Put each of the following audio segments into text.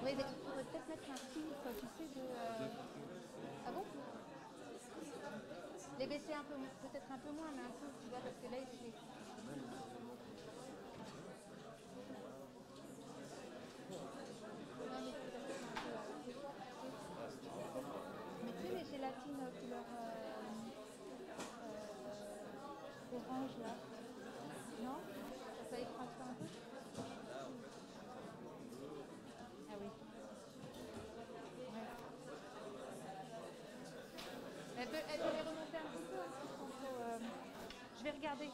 Mais il faudrait peut-être mettre un signe, quoi, tu sais, de... Ah bon? Les baisser un peu, peut-être un peu moins, mais un peu, tu vois, parce que là, il... Non, mais c'est peut-être un peu... Mais tu sais, les gélatines couleur orange, là. Non? Ça écrase pas un peu? Ah oui. Ouais. Elle peut les remonter un petit peu aussi, sans trop, je vais regarder.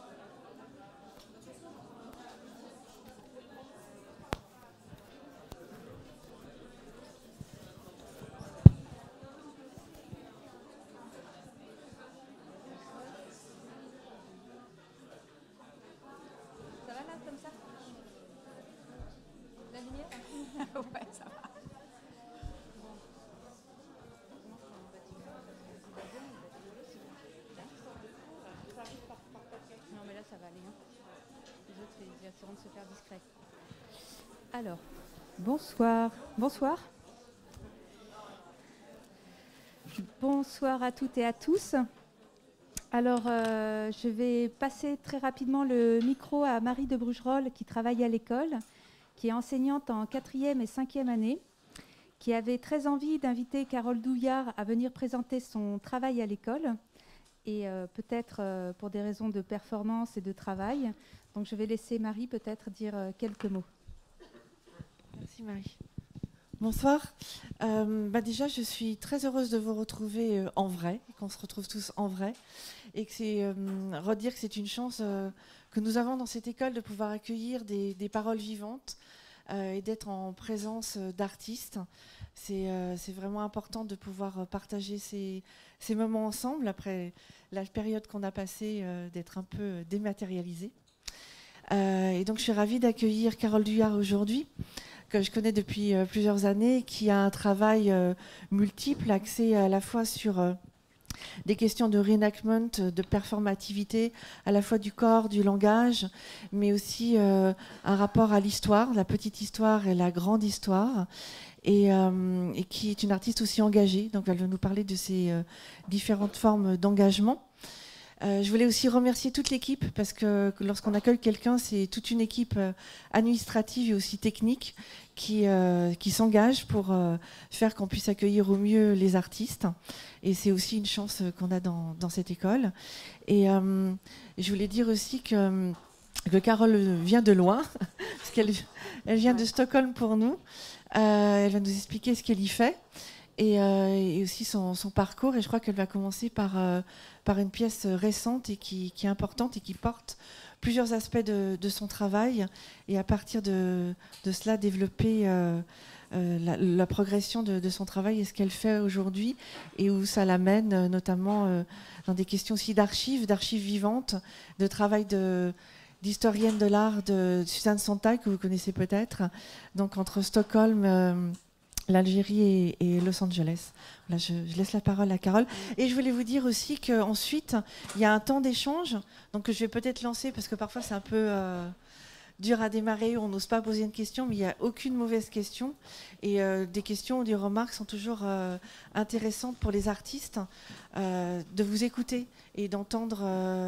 Ça va là, comme ça? La lumière? Ouais, ça va. Non, mais là, ça va aller. Hein. Les autres, ils essaieront de se faire discret. Alors, bonsoir. Bonsoir. Bonsoir à toutes et à tous. Alors, je vais passer très rapidement le micro à Marie de Brugerolles, qui travaille à l'école, qui est enseignante en 4e et 5e année, qui avait très envie d'inviter Carole Douillard à venir présenter son travail à l'école, et peut-être pour des raisons de performance et de travail. Donc, je vais laisser Marie peut-être dire quelques mots. Merci Marie. Bonsoir. Déjà, je suis très heureuse de vous retrouver en vrai, qu'on se retrouve tous en vrai, et que c'est redire que c'est une chance que nous avons dans cette école de pouvoir accueillir des paroles vivantes et d'être en présence d'artistes. C'est vraiment important de pouvoir partager ces moments ensemble après la période qu'on a passée d'être un peu dématérialisée. Et donc, je suis ravie d'accueillir Carole Douillard aujourd'hui, que je connais depuis plusieurs années, qui a un travail multiple, axé à la fois sur des questions de reenactment, de performativité, à la fois du corps, du langage, mais aussi un rapport à l'histoire, la petite histoire et la grande histoire, et qui est une artiste aussi engagée. Donc elle va nous parler de ces différentes formes d'engagement. Je voulais aussi remercier toute l'équipe, parce que lorsqu'on accueille quelqu'un, c'est toute une équipe administrative et aussi technique qui s'engage pour faire qu'on puisse accueillir au mieux les artistes. Et c'est aussi une chance qu'on a dans cette école. Et je voulais dire aussi que Carole vient de loin, parce qu'elle vient de Stockholm pour nous. Elle va nous expliquer ce qu'elle y fait. Et aussi son parcours. Et je crois qu'elle va commencer par une pièce récente et qui est importante et qui porte plusieurs aspects de son travail. Et à partir de cela, développer la progression de son travail et ce qu'elle fait aujourd'hui et où ça l'amène, notamment dans des questions aussi d'archives vivantes, de travail d'historienne de l'art de Suzanne Sontag, que vous connaissez peut-être. Donc entre Stockholm, l'Algérie et Los Angeles. Là, je laisse la parole à Carole. Et je voulais vous dire aussi qu'ensuite, il y a un temps d'échange, donc je vais peut-être lancer, parce que parfois c'est un peu dur à démarrer, on n'ose pas poser une question, mais il n'y a aucune mauvaise question. Et des questions ou des remarques sont toujours intéressantes pour les artistes, de vous écouter et d'entendre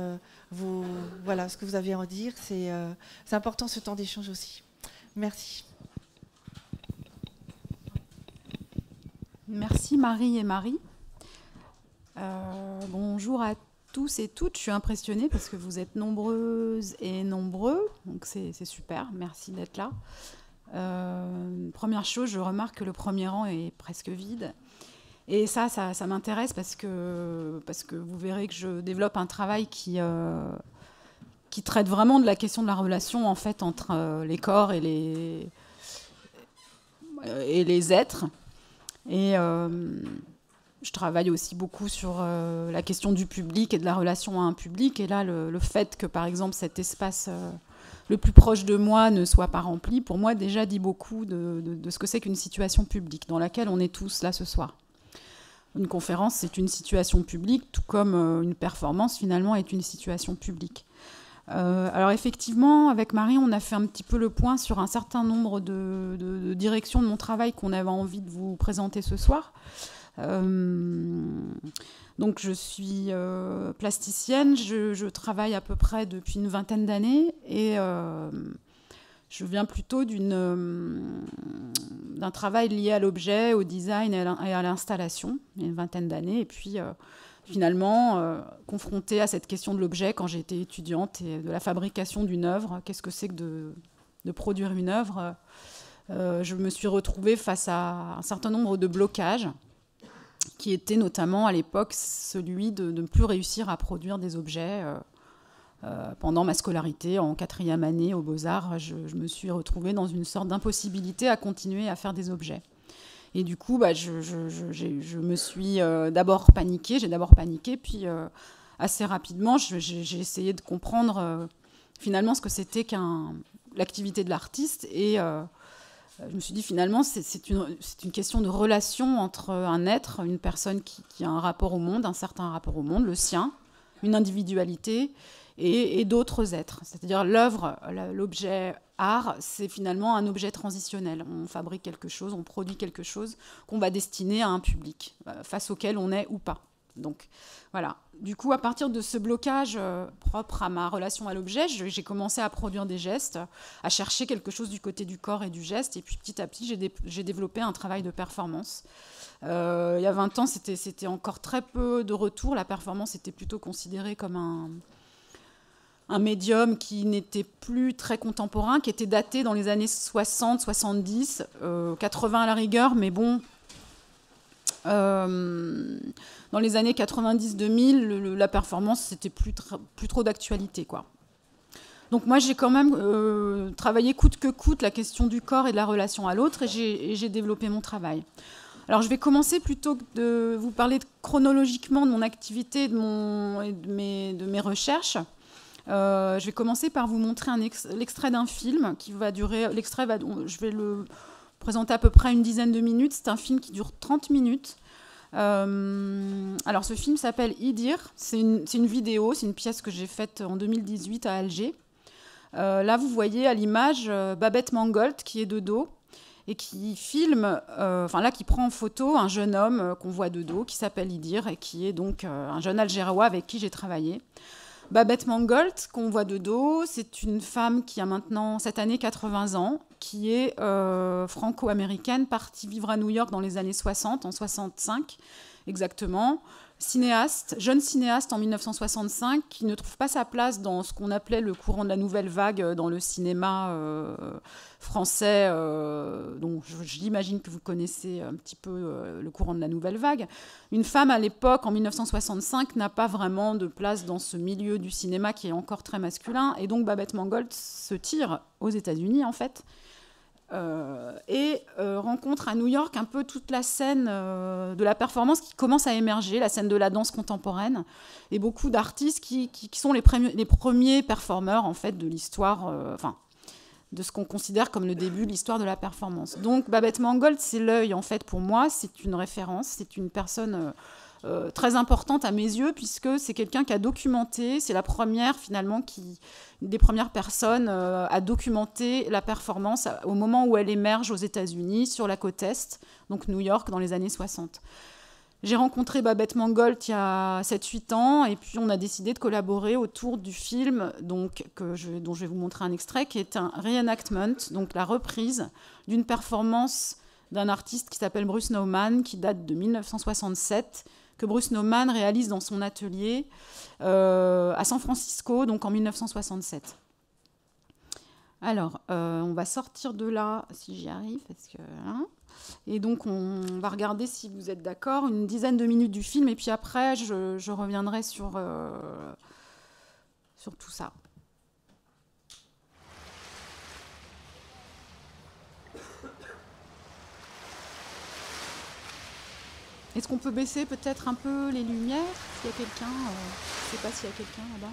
ce que vous avez à en dire. C'est important ce temps d'échange aussi. Merci. Merci Marie et Marie. Bonjour à tous et toutes. Je suis impressionnée parce que vous êtes nombreuses et nombreux, donc c'est super. Merci d'être là. Première chose, je remarque que le premier rang est presque vide. Et ça m'intéresse parce que vous verrez que je développe un travail qui traite vraiment de la question de la relation en fait, entre les corps et les êtres. Et je travaille aussi beaucoup sur la question du public et de la relation à un public. Et là, le fait que, par exemple, cet espace le plus proche de moi ne soit pas rempli, pour moi, déjà dit beaucoup de ce que c'est qu'une situation publique dans laquelle on est tous là ce soir. Une conférence, c'est une situation publique, tout comme une performance, finalement, est une situation publique. Alors effectivement, avec Marie, on a fait un petit peu le point sur un certain nombre de directions de mon travail qu'on avait envie de vous présenter ce soir. Donc je suis plasticienne, je travaille à peu près depuis une vingtaine d'années et je viens plutôt d'un travail lié à l'objet, au design et à l'installation, il y a une vingtaine d'années. Et puis finalement, confrontée à cette question de l'objet quand j'étais étudiante et de la fabrication d'une œuvre, qu'est-ce que c'est que de produire une œuvre, je me suis retrouvée face à un certain nombre de blocages qui était notamment à l'époque celui de ne plus réussir à produire des objets. Pendant ma scolarité, en 4e année aux Beaux-Arts, je me suis retrouvée dans une sorte d'impossibilité à continuer à faire des objets. Et du coup, je me suis d'abord paniquée, puis assez rapidement, j'ai essayé de comprendre finalement ce que c'était l'activité de l'artiste et je me suis dit finalement c'est une question de relation entre un être, une personne qui a un rapport au monde, un certain rapport au monde, le sien, une individualité et d'autres êtres. C'est-à-dire l'œuvre, l'objet art, c'est finalement un objet transitionnel. On fabrique quelque chose, on produit quelque chose qu'on va destiner à un public face auquel on est ou pas. Donc voilà. Du coup, à partir de ce blocage propre à ma relation à l'objet, j'ai commencé à produire des gestes, à chercher quelque chose du côté du corps et du geste. Et puis petit à petit, j'ai développé un travail de performance. Il y a 20 ans, c'était encore très peu de retour. La performance était plutôt considérée comme un médium qui n'était plus très contemporain, qui était daté dans les années 60, 70, 80 à la rigueur, mais bon... dans les années 90-2000, la performance, c'était plus trop d'actualité, quoi. Donc moi, j'ai quand même travaillé coûte que coûte la question du corps et de la relation à l'autre, et j'ai développé mon travail. Alors je vais commencer plutôt que de vous parler chronologiquement de mon activité, de mes recherches. Je vais commencer par vous montrer l'extrait d'un film qui va durer... je vais le présenter à peu près une dizaine de minutes. C'est un film qui dure 30 minutes. Alors ce film s'appelle Idir. C'est une vidéo, c'est une pièce que j'ai faite en 2018 à Alger. Là, vous voyez à l'image Babette Mangold qui est de dos et qui filme, qui prend en photo un jeune homme qu'on voit de dos qui s'appelle Idir et qui est donc un jeune Algérois avec qui j'ai travaillé. Babette Mangold, qu'on voit de dos, c'est une femme qui a maintenant cette année 80 ans, qui est franco-américaine, partie vivre à New York dans les années 60, en 65 exactement. Cinéaste, jeune cinéaste en 1965, qui ne trouve pas sa place dans ce qu'on appelait le courant de la nouvelle vague dans le cinéma français, dont j'imagine que vous connaissez un petit peu le courant de la nouvelle vague. Une femme à l'époque, en 1965, n'a pas vraiment de place dans ce milieu du cinéma qui est encore très masculin, et donc Babette Mangold se tire aux États-Unis, en fait, et rencontre à New York un peu toute la scène de la performance qui commence à émerger, la scène de la danse contemporaine, et beaucoup d'artistes qui sont les premiers performeurs en fait, de l'histoire, de ce qu'on considère comme le début de l'histoire de la performance. Donc Babette Mangold, c'est l'œil en fait pour moi, c'est une référence, c'est une personne très importante à mes yeux, puisque c'est quelqu'un qui a documenté, c'est la première finalement une des premières personnes à documenter la performance au moment où elle émerge aux États-Unis, sur la côte Est, donc New York, dans les années 60. J'ai rencontré Babette Mangold il y a 7-8 ans, et puis on a décidé de collaborer autour du film dont je vais vous montrer un extrait, qui est un reenactment, donc la reprise d'une performance d'un artiste qui s'appelle Bruce Nauman, qui date de 1967, que Bruce Nauman réalise dans son atelier à San Francisco, donc en 1967. Alors, on va sortir de là, si j'y arrive, parce que... Et donc, on va regarder, si vous êtes d'accord, une dizaine de minutes du film, et puis après, je reviendrai sur tout ça. Est-ce qu'on peut baisser peut-être un peu les lumières, s'il y a quelqu'un je ne sais pas s'il y a quelqu'un là-bas.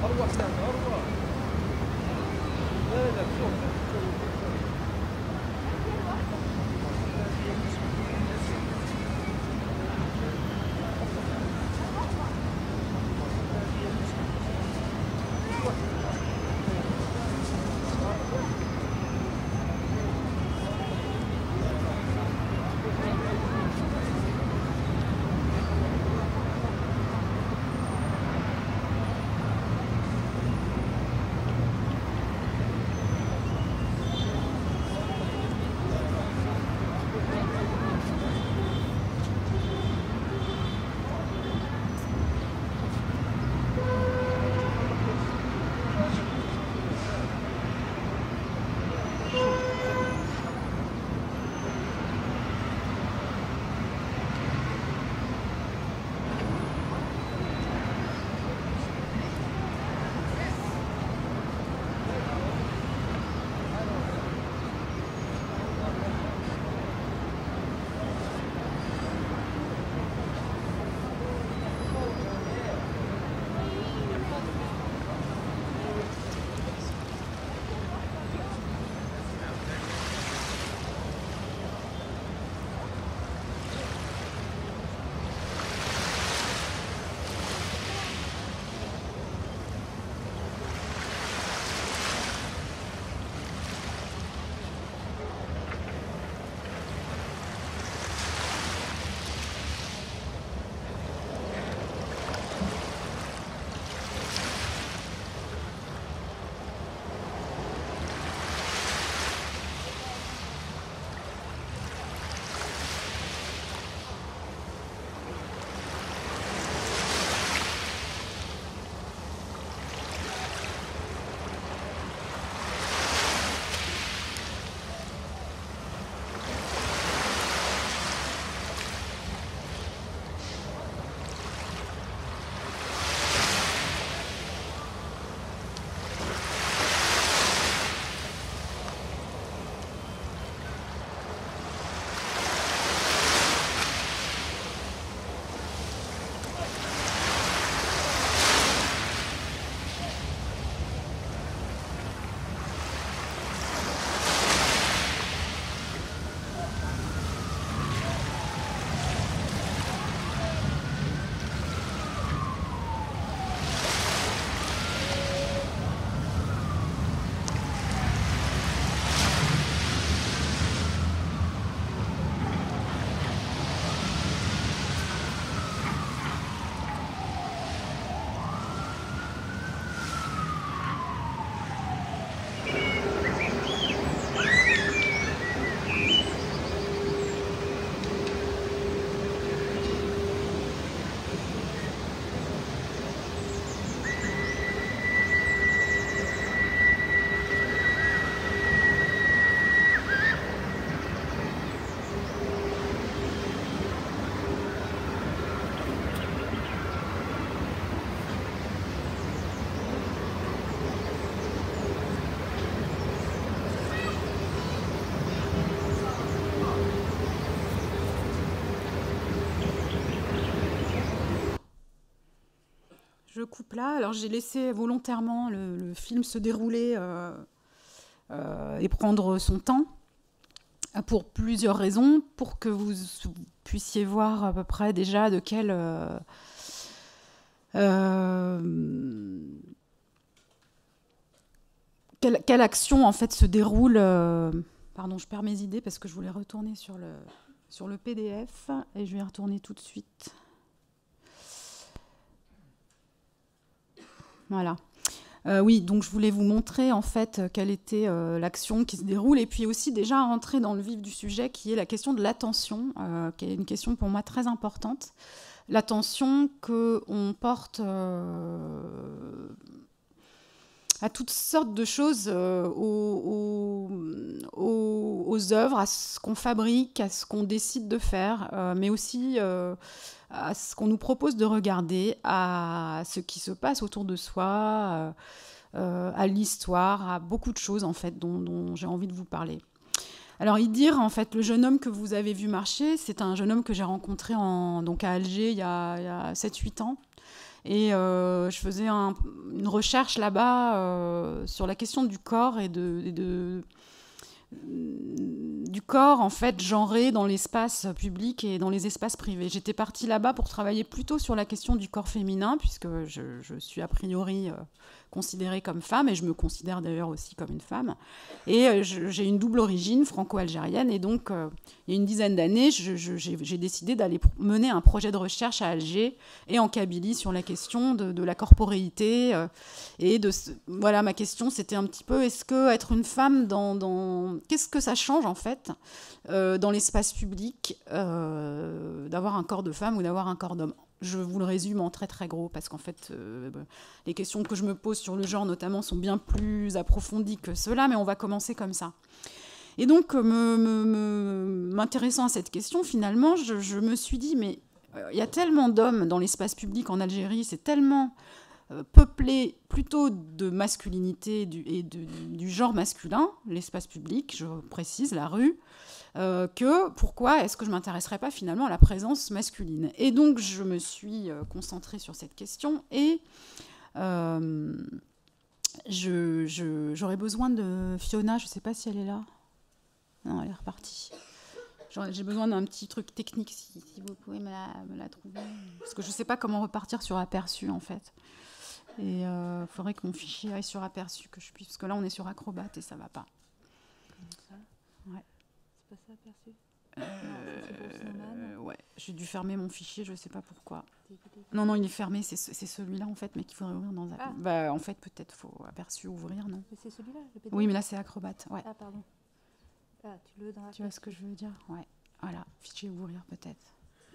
Je coupe là. Alors j'ai laissé volontairement le film se dérouler et prendre son temps pour plusieurs raisons, pour que vous puissiez voir à peu près déjà de quelle action en fait se déroule. Pardon, je perds mes idées parce que je voulais retourner sur le PDF et je vais y retourner tout de suite. Voilà. Oui, donc je voulais vous montrer en fait quelle était l'action qui se déroule et puis aussi déjà rentrer dans le vif du sujet qui est la question de l'attention, qui est une question pour moi très importante. L'attention qu'on porte à toutes sortes de choses, aux œuvres, à ce qu'on fabrique, à ce qu'on décide de faire, mais aussi à ce qu'on nous propose de regarder, à ce qui se passe autour de soi, à l'histoire, à beaucoup de choses en fait dont j'ai envie de vous parler. Alors Idir, en fait, le jeune homme que vous avez vu marcher, c'est un jeune homme que j'ai rencontré donc à Alger il y a 7-8 ans. Et je faisais une recherche là-bas sur la question du corps et du corps en fait genré dans l'espace public et dans les espaces privés. J'étais partie là-bas pour travailler plutôt sur la question du corps féminin, puisque je suis a priori considérée comme femme, et je me considère d'ailleurs aussi comme une femme. Et j'ai une double origine franco-algérienne, et donc il y a une dizaine d'années, j'ai décidé d'aller mener un projet de recherche à Alger et en Kabylie sur la question de la corporéité. Voilà, ma question, c'était un petit peu, est-ce que être une femme qu'est-ce que ça change en fait dans l'espace public d'avoir un corps de femme ou d'avoir un corps d'homme? Je vous le résume en très très gros, parce qu'en fait, les questions que je me pose sur le genre notamment sont bien plus approfondies que cela, mais on va commencer comme ça. Et donc, m'intéressant à cette question, finalement, je me suis dit, mais il y a tellement d'hommes dans l'espace public en Algérie, c'est tellement peuplé plutôt de masculinité et du genre masculin, l'espace public, je précise, la rue, que pourquoi est-ce que je ne m'intéresserais pas finalement à la présence masculine? Et donc je me suis concentrée sur cette question, et j'aurais besoin de Fiona, je ne sais pas si elle est là. Non, elle est repartie. J'ai besoin d'un petit truc technique, si vous pouvez me la trouver. Parce que je ne sais pas comment repartir sur aperçu en fait. Et il faudrait que mon fichier aille sur aperçu, que je puisse, parce que là on est sur Acrobat et ça ne va pas. Comme ça. Ouais. C'est pas ça, aperçu? Ouais, j'ai dû fermer mon fichier, je ne sais pas pourquoi. Non, il est fermé, c'est celui-là en fait, mais qu'il faudrait ouvrir dans un... en fait, peut-être faut aperçu ouvrir, non? Mais c'est celui-là, le PDF? Oui, mais là c'est Acrobat, ouais. Ah, pardon. Ah, tu le veux dans Tu vois ce que je veux dire? Ouais, voilà, fichier ouvrir peut-être.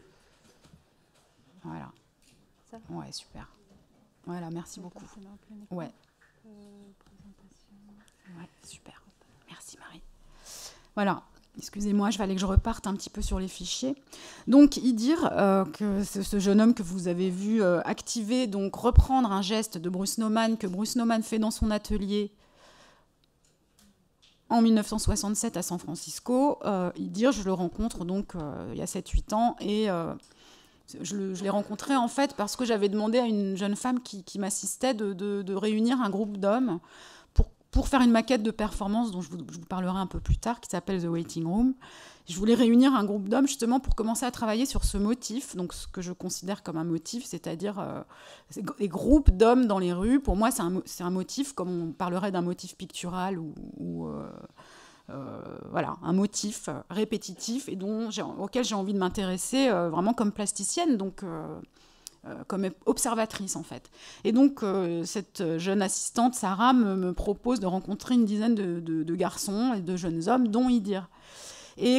Voilà. Ça? Ouais, super. Voilà, merci beaucoup. Ouais. Présentation. Ouais, super. Merci Marie. Voilà. Excusez-moi, je vais aller que je reparte un petit peu sur les fichiers. Donc, dire que ce jeune homme que vous avez vu activer, donc reprendre un geste de Bruce Nauman, que Bruce Nauman fait dans son atelier en 1967 à San Francisco, je le rencontre donc il y a 7-8 ans, et je l'ai rencontré en fait parce que j'avais demandé à une jeune femme qui m'assistait de réunir un groupe d'hommes pour faire une maquette de performance dont je vous parlerai un peu plus tard, qui s'appelle The Waiting Room. Je voulais réunir un groupe d'hommes justement pour commencer à travailler sur ce motif, donc ce que je considère comme un motif, c'est-à-dire les groupes d'hommes dans les rues. Pour moi, c'est un motif, comme on parlerait d'un motif pictural ou voilà, un motif répétitif et auquel j'ai envie de m'intéresser vraiment comme plasticienne, donc comme observatrice en fait. Et donc cette jeune assistante, Sarah, me propose de rencontrer une dizaine de garçons et de jeunes hommes, dont Idir. Et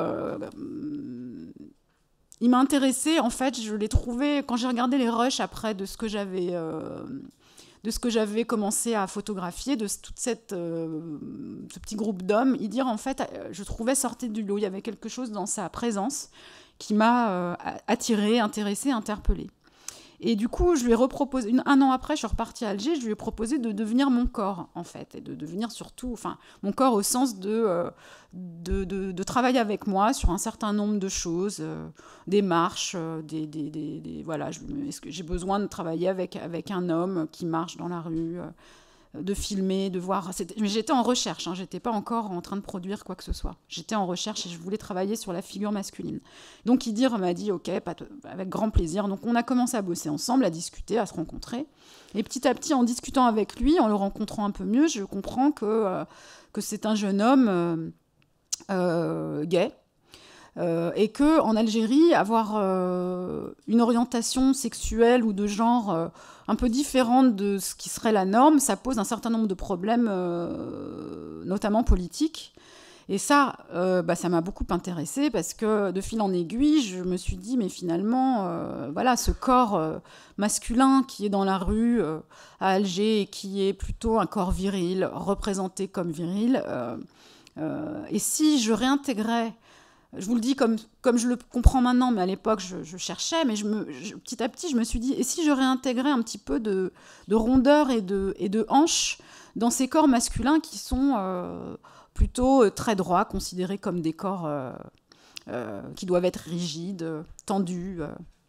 il m'a intéressée, en fait, je l'ai trouvé, quand j'ai regardé les rushs après de ce que j'avais commencé à photographier, de tout ce petit groupe d'hommes, Idir, en fait, je trouvais sortir du lot. Il y avait quelque chose dans sa présence qui m'a attirée, intéressée, interpellée. Et du coup, je lui ai reproposé, un an après, je suis repartie à Alger, je lui ai proposé de devenir mon corps, en fait, et de devenir surtout, enfin, mon corps au sens de travailler avec moi sur un certain nombre de choses, des marches, voilà, est-ce que j'ai besoin de travailler avec un homme qui marche dans la rue, de filmer, de voir. Mais j'étais en recherche, hein, j'étais pas encore en train de produire quoi que ce soit. J'étais en recherche et je voulais travailler sur la figure masculine. Donc Idir m'a dit ok, avec grand plaisir. Donc on a commencé à bosser ensemble, à discuter, à se rencontrer. Et petit à petit, en discutant avec lui, en le rencontrant un peu mieux, je comprends que c'est un jeune homme gay. Et qu'en Algérie, avoir une orientation sexuelle ou de genre un peu différente de ce qui serait la norme, ça pose un certain nombre de problèmes, notamment politiques. Et ça m'a beaucoup intéressée parce que de fil en aiguille, je me suis dit, mais finalement, voilà, ce corps masculin qui est dans la rue à Alger et qui est plutôt un corps viril, représenté comme viril, et si je réintégrais... Je vous le dis comme je le comprends maintenant, mais à l'époque, je cherchais, mais petit à petit, je me suis dit, et si je réintégrais un petit peu de rondeur et de hanche dans ces corps masculins qui sont plutôt très droits, considérés comme des corps qui doivent être rigides, tendus,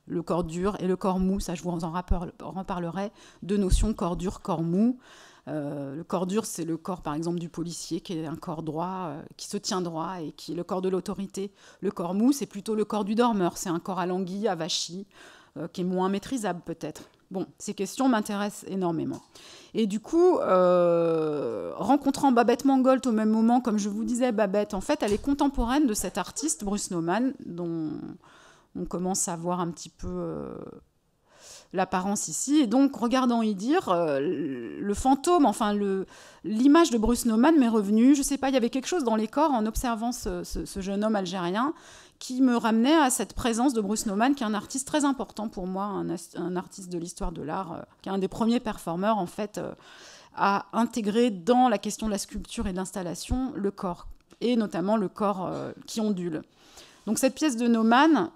le corps dur et le corps mou. Ça, je vous en reparlerai. 2 notions, corps dur, corps mou. Le corps dur, c'est le corps, par exemple, du policier, qui est un corps droit, qui se tient droit, et qui est le corps de l'autorité. Le corps mou, c'est plutôt le corps du dormeur. C'est un corps alangui, avachi, qui est moins maîtrisable, peut-être. Bon, ces questions m'intéressent énormément. Et du coup, rencontrant Babette Mangolt au même moment, comme je vous disais, Babette, en fait, elle est contemporaine de cet artiste, Bruce Nauman, dont on commence à voir un petit peu l'apparence ici. Et donc, regardant y dire, le fantôme, enfin, l'image de Bruce Nauman m'est revenue. Je ne sais pas, il y avait quelque chose dans les corps en observant ce jeune homme algérien qui me ramenait à cette présence de Bruce Nauman, qui est un artiste très important pour moi, un artiste de l'histoire de l'art, qui est un des premiers performeurs, en fait, à intégrer dans la question de la sculpture et de l'installation le corps, et notamment le corps qui ondule. Donc cette pièce de Nauman,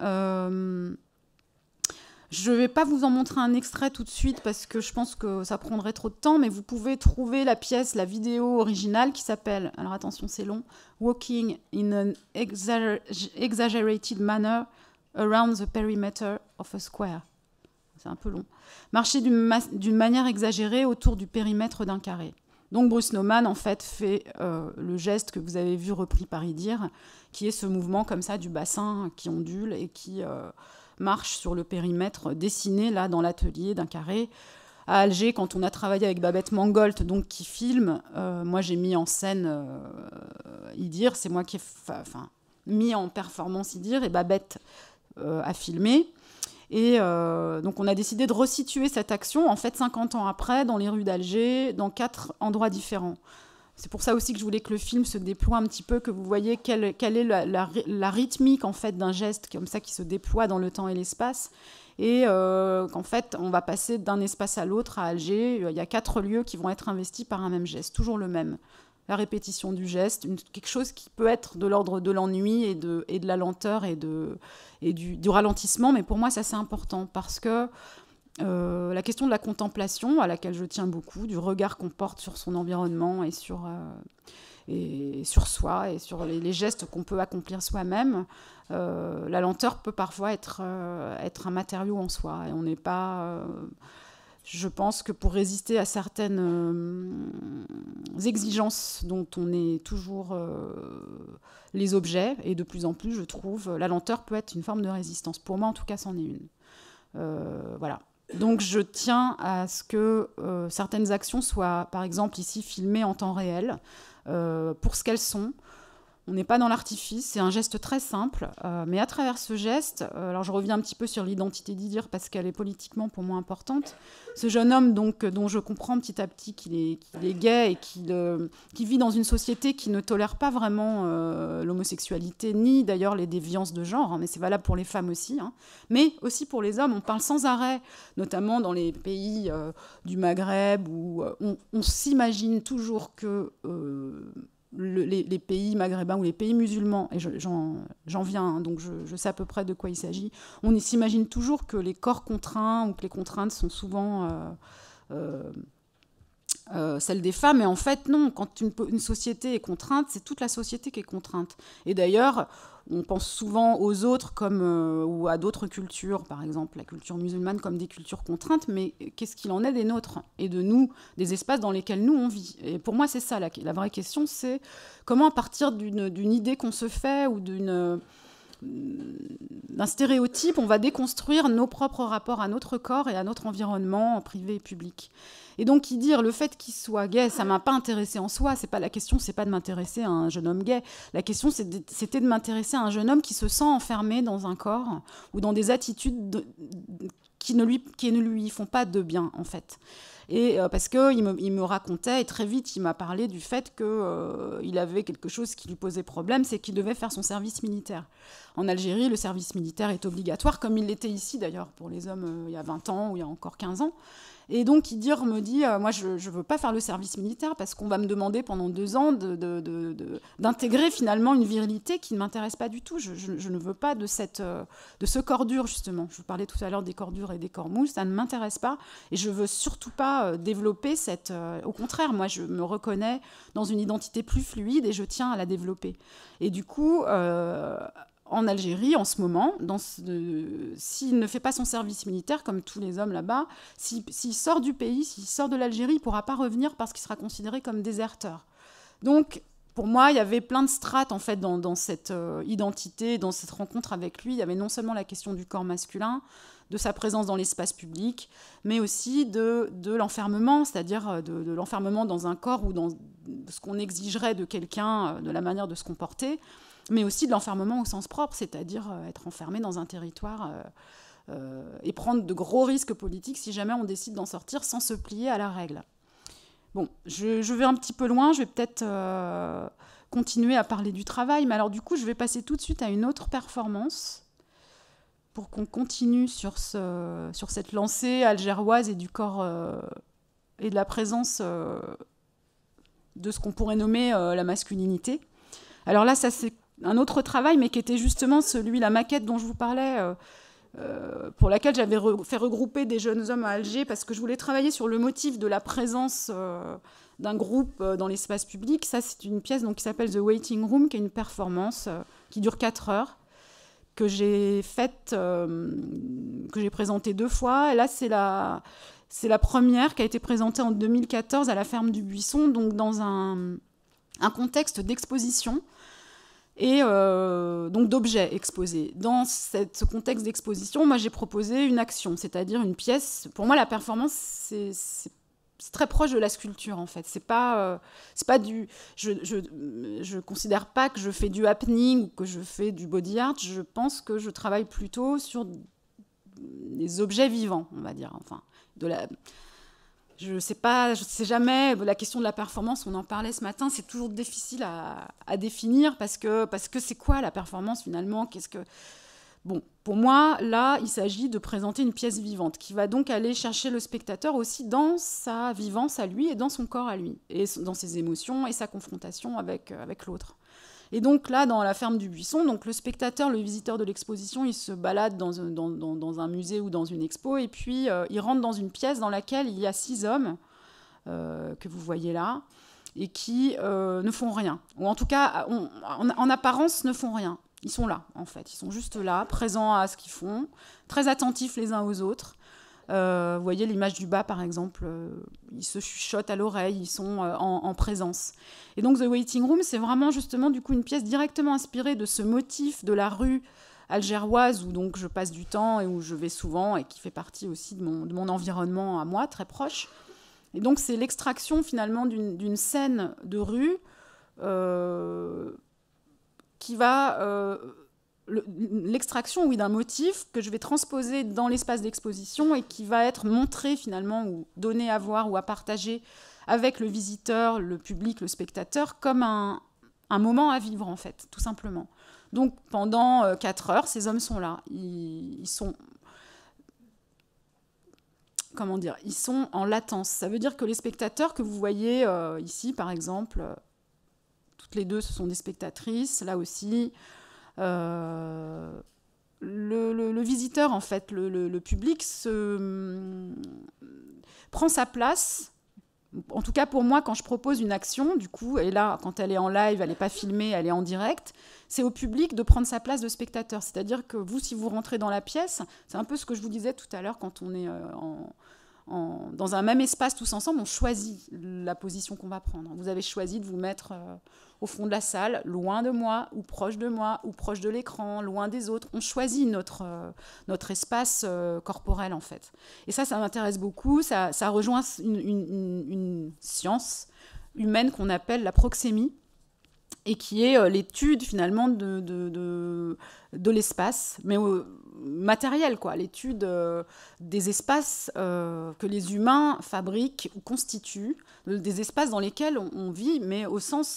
je ne vais pas vous en montrer un extrait tout de suite parce que je pense que ça prendrait trop de temps, mais vous pouvez trouver la pièce, la vidéo originale qui s'appelle, alors attention c'est long, Walking in an exaggerated manner around the perimeter of a square. C'est un peu long. Marcher d'une manière exagérée autour du périmètre d'un carré. Donc Bruce Nauman, en fait, fait le geste que vous avez vu repris par Idir, qui est ce mouvement comme ça du bassin qui ondule et qui marche sur le périmètre dessiné là dans l'atelier d'un carré. À Alger, quand on a travaillé avec Babette Mangolt, donc qui filme, moi j'ai mis en scène Idir, c'est moi qui ai mis en performance Idir, et Babette a filmé. Et donc on a décidé de resituer cette action, en fait 50 ans après, dans les rues d'Alger, dans 4 endroits différents. C'est pour ça aussi que je voulais que le film se déploie un petit peu, que vous voyez quelle est la rythmique en fait, d'un geste comme ça qui se déploie dans le temps et l'espace. Et qu'en fait, on va passer d'un espace à l'autre à Alger. Il y a 4 lieux qui vont être investis par un même geste, toujours le même. La répétition du geste, quelque chose qui peut être de l'ordre de l'ennui et de la lenteur et du ralentissement. Mais pour moi, ça c'est important parce que la question de la contemplation, à laquelle je tiens beaucoup, du regard qu'on porte sur son environnement et sur soi et sur les gestes qu'on peut accomplir soi-même, la lenteur peut parfois être un matériau en soi. Et on n'est pas... je pense que pour résister à certaines exigences dont on est toujours les objets, et de plus en plus, je trouve, la lenteur peut être une forme de résistance. Pour moi, en tout cas, c'en est une. Voilà. Donc je tiens à ce que certaines actions soient, par exemple ici, filmées en temps réel, pour ce qu'elles sont. On n'est pas dans l'artifice, c'est un geste très simple, mais à travers ce geste, alors je reviens un petit peu sur l'identité d'Idir parce qu'elle est politiquement pour moi importante. Ce jeune homme donc, dont je comprends petit à petit qu'il est gay et qui vit dans une société qui ne tolère pas vraiment l'homosexualité, ni d'ailleurs les déviances de genre, hein, mais c'est valable pour les femmes aussi, hein, mais aussi pour les hommes. On parle sans arrêt, notamment dans les pays du Maghreb, où on s'imagine toujours que... les pays maghrébins ou les pays musulmans, et j'en viens, hein, donc je sais à peu près de quoi il s'agit, on s'imagine toujours que les corps contraints ou que les contraintes sont souvent celles des femmes, et en fait non, quand une société est contrainte, c'est toute la société qui est contrainte. Et d'ailleurs, on pense souvent aux autres comme, ou à d'autres cultures, par exemple la culture musulmane, comme des cultures contraintes, mais qu'est-ce qu'il en est des nôtres et de nous, des espaces dans lesquels nous on vit? Et pour moi c'est ça la vraie question, c'est comment à partir d'une idée qu'on se fait ou d'un stéréotype, on va déconstruire nos propres rapports à notre corps et à notre environnement privé et public. Et donc, le fait qu'il soit gay, ça ne m'a pas intéressée en soi. C'est pas la question, c'est pas de m'intéresser à un jeune homme gay. La question, c'était de m'intéresser à un jeune homme qui se sent enfermé dans un corps ou dans des attitudes qui ne lui font pas de bien, en fait. Et parce qu'il me racontait, et très vite, il m'a parlé du fait qu'il avait quelque chose qui lui posait problème, c'est qu'il devait faire son service militaire. En Algérie, le service militaire est obligatoire, comme il l'était ici d'ailleurs, pour les hommes il y a 20 ans ou il y a encore 15 ans. Et donc, Idir me dit, moi, je ne veux pas faire le service militaire parce qu'on va me demander pendant 2 ans d'intégrer finalement une virilité qui ne m'intéresse pas du tout. Je ne veux pas de ce corps dur, justement. Je vous parlais tout à l'heure des corps durs et des corps mous, ça ne m'intéresse pas. Et je ne veux surtout pas développer au contraire, moi, je me reconnais dans une identité plus fluide et je tiens à la développer. Et du coup... en Algérie, en ce moment, s'il ne fait pas son service militaire, comme tous les hommes là-bas, s'il sort du pays, s'il sort de l'Algérie, il ne pourra pas revenir parce qu'il sera considéré comme déserteur. Donc, pour moi, il y avait plein de strates en fait, dans cette identité, dans cette rencontre avec lui. Il y avait non seulement la question du corps masculin, de sa présence dans l'espace public, mais aussi de l'enfermement, c'est-à-dire de l'enfermement dans un corps ou dans ce qu'on exigerait de quelqu'un, de la manière de se comporter, mais aussi de l'enfermement au sens propre, c'est-à-dire être enfermé dans un territoire et prendre de gros risques politiques si jamais on décide d'en sortir sans se plier à la règle. Bon, je vais un petit peu loin, je vais peut-être continuer à parler du travail, mais alors du coup, je vais passer tout de suite à une autre performance pour qu'on continue sur cette lancée algéroise et du corps et de la présence de ce qu'on pourrait nommer la masculinité. Alors là, ça c'est un autre travail, mais qui était justement la maquette dont je vous parlais, pour laquelle j'avais fait regrouper des jeunes hommes à Alger, parce que je voulais travailler sur le motif de la présence d'un groupe dans l'espace public. Ça, c'est une pièce donc, qui s'appelle The Waiting Room, qui est une performance qui dure 4 heures, que j'ai faite, que j'ai présentée 2 fois. Et là, c'est la première qui a été présentée en 2014 à la Ferme du Buisson, donc dans un contexte d'exposition et donc d'objets exposés. Dans ce contexte d'exposition, moi j'ai proposé une action, c'est-à-dire une pièce. Pour moi, la performance, c'est très proche de la sculpture en fait. C'est pas du. Je considère pas que je fais du happening ou que je fais du body art. Je pense que je travaille plutôt sur des objets vivants, on va dire. Enfin, je sais jamais, la question de la performance, on en parlait ce matin, c'est toujours difficile à définir parce que c'est quoi la performance finalement ? Bon, pour moi, là, il s'agit de présenter une pièce vivante qui va donc aller chercher le spectateur aussi dans sa vivance à lui et dans son corps à lui, et dans ses émotions et sa confrontation avec l'autre. Et donc là, dans la Ferme du Buisson, donc le spectateur, le visiteur de l'exposition, il se balade dans un musée ou dans une expo, et puis il rentre dans une pièce dans laquelle il y a 6 hommes, que vous voyez là, et qui ne font rien. Ou en tout cas, en apparence, ne font rien. Ils sont là, en fait. Ils sont juste là, présents à ce qu'ils font, très attentifs les uns aux autres. Vous voyez l'image du bas, par exemple, ils se chuchotent à l'oreille, ils sont en présence. Et donc The Waiting Room, c'est vraiment justement du coup une pièce directement inspirée de ce motif de la rue algéroise où donc je passe du temps et où je vais souvent et qui fait partie aussi de mon environnement à moi, très proche. Et donc c'est l'extraction finalement d'une scène de rue qui va... l'extraction, oui, d'un motif que je vais transposer dans l'espace d'exposition et qui va être montré finalement ou donné à voir ou à partager avec le visiteur, le public, le spectateur, comme un moment à vivre en fait, tout simplement. Donc pendant 4 heures, ces hommes sont là. Ils sont... Comment dire ? Ils sont en latence. Ça veut dire que les spectateurs que vous voyez ici, par exemple, toutes les deux, ce sont des spectatrices, là aussi... le visiteur, en fait, le public prend sa place. En tout cas, pour moi, quand je propose une action, du coup, et là, quand elle est en live, elle n'est pas filmée, elle est en direct, c'est au public de prendre sa place de spectateur. C'est-à-dire que vous, si vous rentrez dans la pièce, c'est un peu ce que je vous disais tout à l'heure, quand on est dans un même espace tous ensemble, on choisit la position qu'on va prendre. Vous avez choisi de vous mettre au fond de la salle, loin de moi, ou proche de l'écran, loin des autres. On choisit notre espace corporel, en fait. Et ça m'intéresse beaucoup. Ça rejoint une science humaine qu'on appelle la proxémie, et qui est l'étude, finalement, de l'espace, mais matériel, quoi, l'étude des espaces que les humains fabriquent ou constituent, des espaces dans lesquels on vit, mais au sens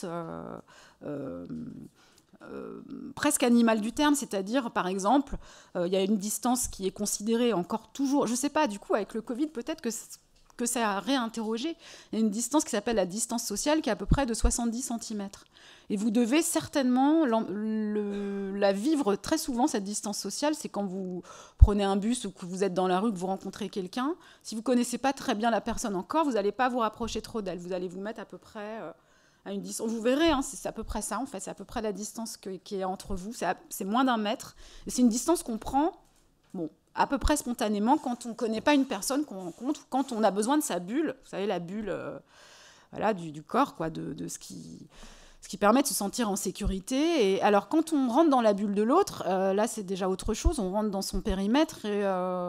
presque animal du terme, c'est-à-dire, par exemple, il y a une distance qui est considérée encore toujours, je ne sais pas, du coup, avec le Covid, peut-être que ça a réinterrogé. Il y a une distance qui s'appelle la distance sociale, qui est à peu près de 70 cm. Et vous devez certainement la vivre très souvent, cette distance sociale. C'est quand vous prenez un bus ou que vous êtes dans la rue, que vous rencontrez quelqu'un. Si vous ne connaissez pas très bien la personne encore, vous n'allez pas vous rapprocher trop d'elle. Vous allez vous mettre à peu près à une distance. Vous verrez, hein, c'est à peu près ça, en fait. C'est à peu près la distance qui est entre vous. C'est moins d'1 mètre. Et c'est une distance qu'on prend, bon, à peu près spontanément, quand on ne connaît pas une personne qu'on rencontre, quand on a besoin de sa bulle. Vous savez, la bulle voilà, du corps, quoi, de ce qui permet de se sentir en sécurité. Et alors, quand on rentre dans la bulle de l'autre, là, c'est déjà autre chose. On rentre dans son périmètre. Et,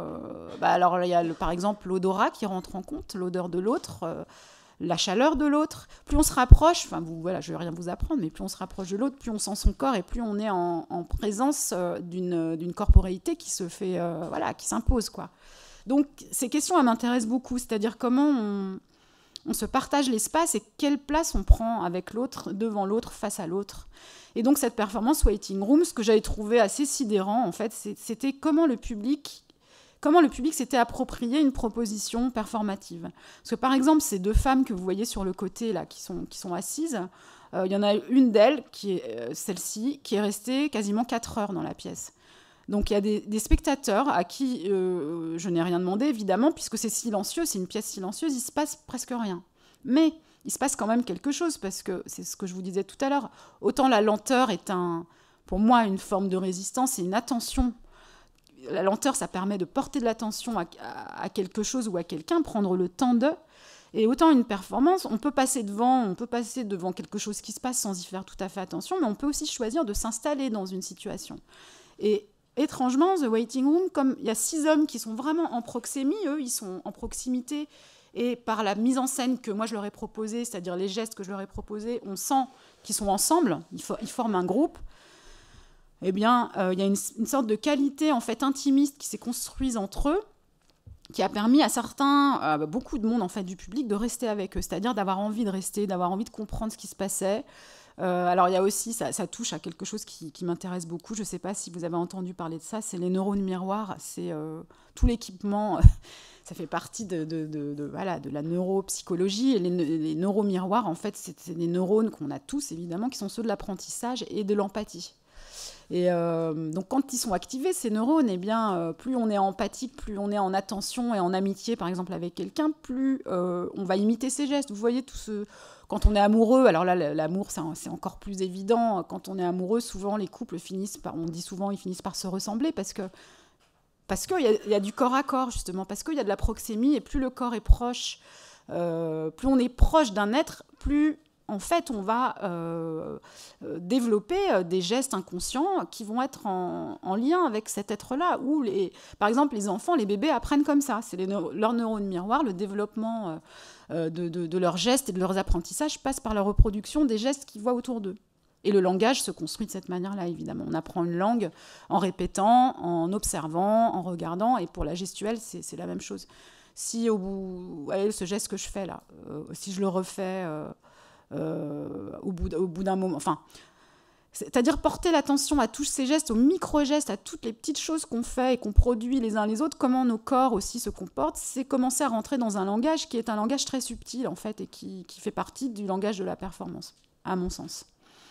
alors, il y a, par exemple, l'odorat qui rentre en compte, l'odeur de l'autre, la chaleur de l'autre. Plus on se rapproche, enfin, voilà, je ne vais rien vous apprendre, mais plus on se rapproche de l'autre, plus on sent son corps et plus on est en présence d'une corporéité qui se fait, voilà, qui s'impose, quoi. Donc, ces questions, elles m'intéressent beaucoup. C'est-à-dire comment on se partage l'espace et quelle place on prend avec l'autre, devant l'autre, face à l'autre. Et donc, cette performance Waiting Room, ce que j'avais trouvé assez sidérant, en fait, c'était comment le public s'était approprié une proposition performative. Parce que, par exemple, ces 2 femmes que vous voyez sur le côté, là, qui sont assises, il y en a une d'elles, qui est celle-ci, qui est restée quasiment 4 heures dans la pièce. Donc, il y a des spectateurs à qui je n'ai rien demandé, évidemment, puisque c'est silencieux, c'est une pièce silencieuse, il ne se passe presque rien. Mais il se passe quand même quelque chose, parce que c'est ce que je vous disais tout à l'heure. Autant la lenteur est, pour moi, une forme de résistance et une attention. La lenteur, ça permet de porter de l'attention à quelque chose ou à quelqu'un, prendre le temps de. Et autant une performance, on peut passer devant quelque chose qui se passe sans y faire tout à fait attention, mais on peut aussi choisir de s'installer dans une situation. Et étrangement, The Waiting Room, comme il y a 6 hommes qui sont vraiment en proxémie, eux, ils sont en proximité, et par la mise en scène que moi je leur ai proposée, c'est-à-dire les gestes que je leur ai proposés, on sent qu'ils sont ensemble, ils forment un groupe. Eh bien, il y a une sorte de qualité en fait intimiste qui s'est construite entre eux, qui a permis à beaucoup de monde en fait du public de rester avec eux, c'est-à-dire d'avoir envie de rester, d'avoir envie de comprendre ce qui se passait. Alors il y a aussi, ça touche à quelque chose qui m'intéresse beaucoup, je ne sais pas si vous avez entendu parler de ça, c'est les neurones miroirs, c'est tout l'équipement, ça fait partie de la neuropsychologie, et les neuromiroirs, en fait, c'est des neurones qu'on a tous, évidemment, qui sont ceux de l'apprentissage et de l'empathie. Et donc quand ils sont activés, ces neurones, eh bien, plus on est empathique, plus on est en attention et en amitié, par exemple, avec quelqu'un, plus on va imiter ses gestes. Vous voyez tout ce... Quand on est amoureux, alors là, l'amour, c'est encore plus évident. Quand on est amoureux, souvent, les couples finissent par... On dit souvent, ils finissent par se ressembler parce qu'il y a du corps à corps, justement, parce qu'il y a de la proxémie, et plus le corps est proche, plus on est proche d'un être, plus... En fait, on va développer des gestes inconscients qui vont être en lien avec cet être-là. Par exemple, les enfants, les bébés apprennent comme ça. C'est leurs neurones miroirs, le développement de leurs gestes et de leurs apprentissages passe par la reproduction des gestes qu'ils voient autour d'eux. Et le langage se construit de cette manière-là, évidemment. On apprend une langue en répétant, en observant, en regardant. Et pour la gestuelle, c'est la même chose. Si au bout, ce geste que je fais là, si je le refais... au bout d'un moment, enfin, c'est-à-dire porter l'attention à tous ces gestes, aux micro-gestes, à toutes les petites choses qu'on fait et qu'on produit les uns les autres, comment nos corps aussi se comportent, c'est commencer à rentrer dans un langage qui est un langage très subtil, en fait, et qui fait partie du langage de la performance, à mon sens.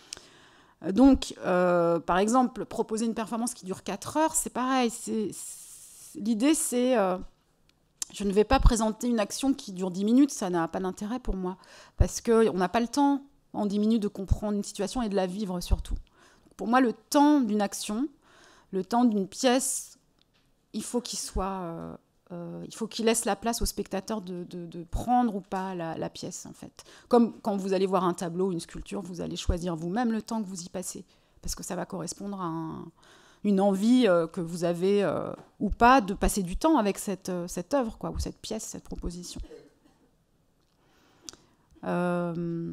Donc, par exemple, proposer une performance qui dure 4 heures, c'est pareil. L'idée, c'est... je ne vais pas présenter une action qui dure 10 minutes, ça n'a pas d'intérêt pour moi. Parce qu'on n'a pas le temps, en 10 minutes, de comprendre une situation et de la vivre surtout. Pour moi, le temps d'une action, le temps d'une pièce, il faut qu'il soit... il faut qu'il laisse la place au spectateur de prendre ou pas la pièce, en fait. Comme quand vous allez voir un tableau, une sculpture, vous allez choisir vous-même le temps que vous y passez. Parce que ça va correspondre à une envie que vous avez ou pas de passer du temps avec cette œuvre, quoi, ou cette pièce, cette proposition. Je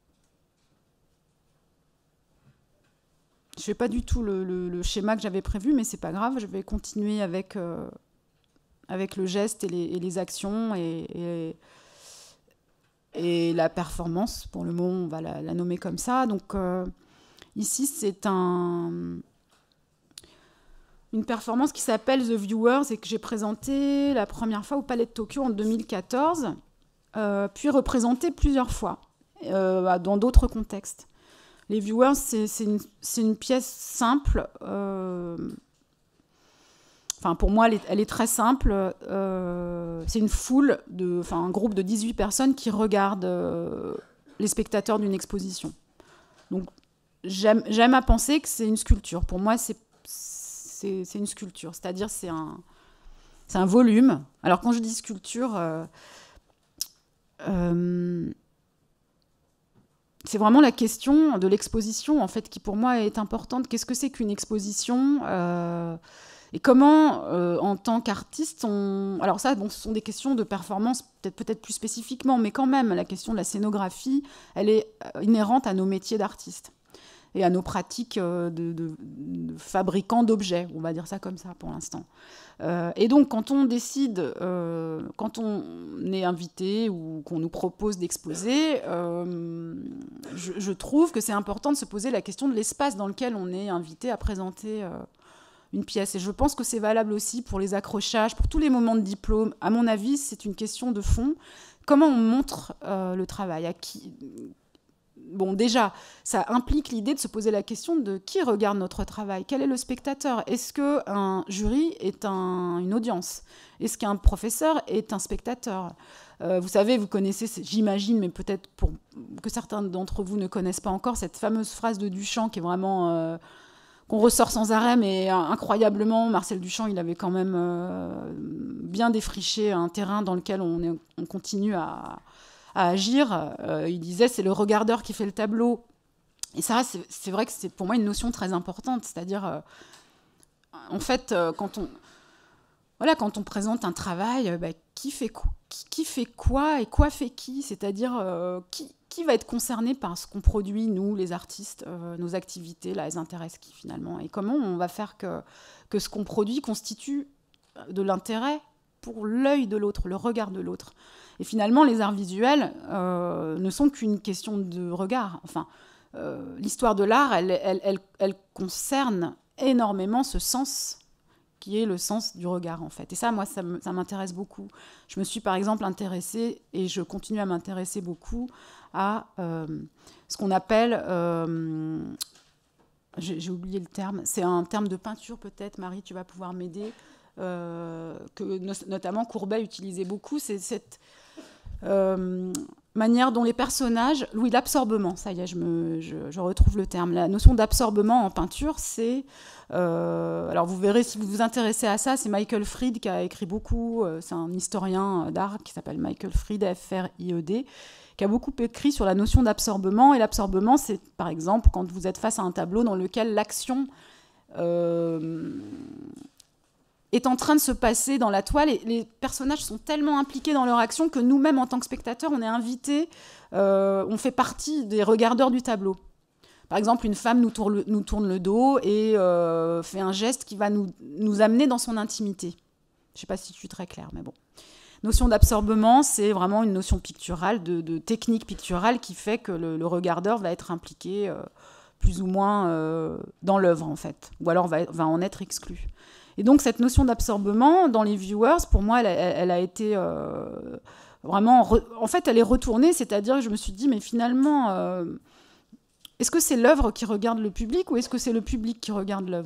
ne fais pas du tout le schéma que j'avais prévu, mais c'est pas grave, je vais continuer avec le geste et les actions et la performance. Pour le moment, on va la nommer comme ça. Donc ici, c'est une performance qui s'appelle The Viewers et que j'ai présentée la première fois au Palais de Tokyo en 2014, puis représentée plusieurs fois dans d'autres contextes. Les Viewers, c'est une pièce simple. Enfin, pour moi, elle est très simple. C'est une foule, un groupe de 18 personnes qui regardent les spectateurs d'une exposition. Donc, j'aime à penser que c'est une sculpture. Pour moi, c'est une sculpture. C'est-à-dire, c'est un volume. Alors, quand je dis sculpture, c'est vraiment la question de l'exposition, en fait, qui pour moi est importante. Qu'est-ce que c'est qu'une exposition et comment, en tant qu'artiste, alors ça, bon, ce sont des questions de performance, peut-être plus spécifiquement, mais quand même, la question de la scénographie, elle est inhérente à nos métiers d'artistes et à nos pratiques de fabricants d'objets, on va dire ça comme ça pour l'instant. Et donc, quand on décide, quand on est invité ou qu'on nous propose d'exposer, je trouve que c'est important de se poser la question de l'espace dans lequel on est invité à présenter une pièce. Et je pense que c'est valable aussi pour les accrochages, pour tous les moments de diplôme. À mon avis, c'est une question de fond. Comment on montre le travail ? À qui ? Bon, déjà, ça implique l'idée de se poser la question de qui regarde notre travail ? Quel est le spectateur ? Est-ce qu'un jury est une audience ? Est-ce qu'un professeur est un spectateur ? Vous savez, vous connaissez, j'imagine, mais peut-être que certains d'entre vous ne connaissent pas encore, cette fameuse phrase de Duchamp qui est vraiment... qu'on ressort sans arrêt, mais incroyablement, Marcel Duchamp, il avait quand même bien défriché un terrain dans lequel on continue à agir. Il disait, c'est le regardeur qui fait le tableau. Et ça, c'est vrai que c'est pour moi une notion très importante. C'est-à-dire, en fait, quand on présente un travail, qui fait quoi et quoi fait qui ? C'est-à-dire, qui va être concerné par ce qu'on produit, nous, les artistes, nos activités, là, elles intéressent qui, finalement ? Et comment on va faire que ce qu'on produit constitue de l'intérêt pour l'œil de l'autre, le regard de l'autre ? Et finalement, les arts visuels ne sont qu'une question de regard. Enfin, l'histoire de l'art, elle concerne énormément ce sens qui est le sens du regard, en fait. Et ça, moi, ça m'intéresse beaucoup. Je me suis, par exemple, intéressée, et je continue à m'intéresser beaucoup, à ce qu'on appelle... j'ai oublié le terme. C'est un terme de peinture, peut-être. Marie, tu vas pouvoir m'aider. Que notamment Courbet utilisait beaucoup. C'est cette manière dont les personnages... Oui, l'absorbement, ça y est, je retrouve le terme. La notion d'absorbement en peinture, c'est... alors vous verrez, si vous vous intéressez à ça, c'est Michael Fried qui a écrit beaucoup, c'est un historien d'art qui s'appelle Michael Fried, F-R-I-E-D, qui a beaucoup écrit sur la notion d'absorbement. Et l'absorbement, c'est par exemple quand vous êtes face à un tableau dans lequel l'action... est en train de se passer dans la toile, et les personnages sont tellement impliqués dans leur action que nous-mêmes, en tant que spectateurs, on est invités, on fait partie des regardeurs du tableau. Par exemple, une femme nous tourne le dos et fait un geste qui va nous amener dans son intimité. Je ne sais pas si je suis très claire, mais bon. Notion d'absorbement, c'est vraiment une notion picturale, de technique picturale qui fait que le regardeur va être impliqué plus ou moins dans l'œuvre, en fait, ou alors va en être exclu. Et donc, cette notion d'absorbement, dans les viewers, pour moi, elle a été vraiment... En fait, elle est retournée, c'est-à-dire que je me suis dit, mais finalement, est-ce que c'est l'œuvre qui regarde le public ou est-ce que c'est le public qui regarde l'œuvre ?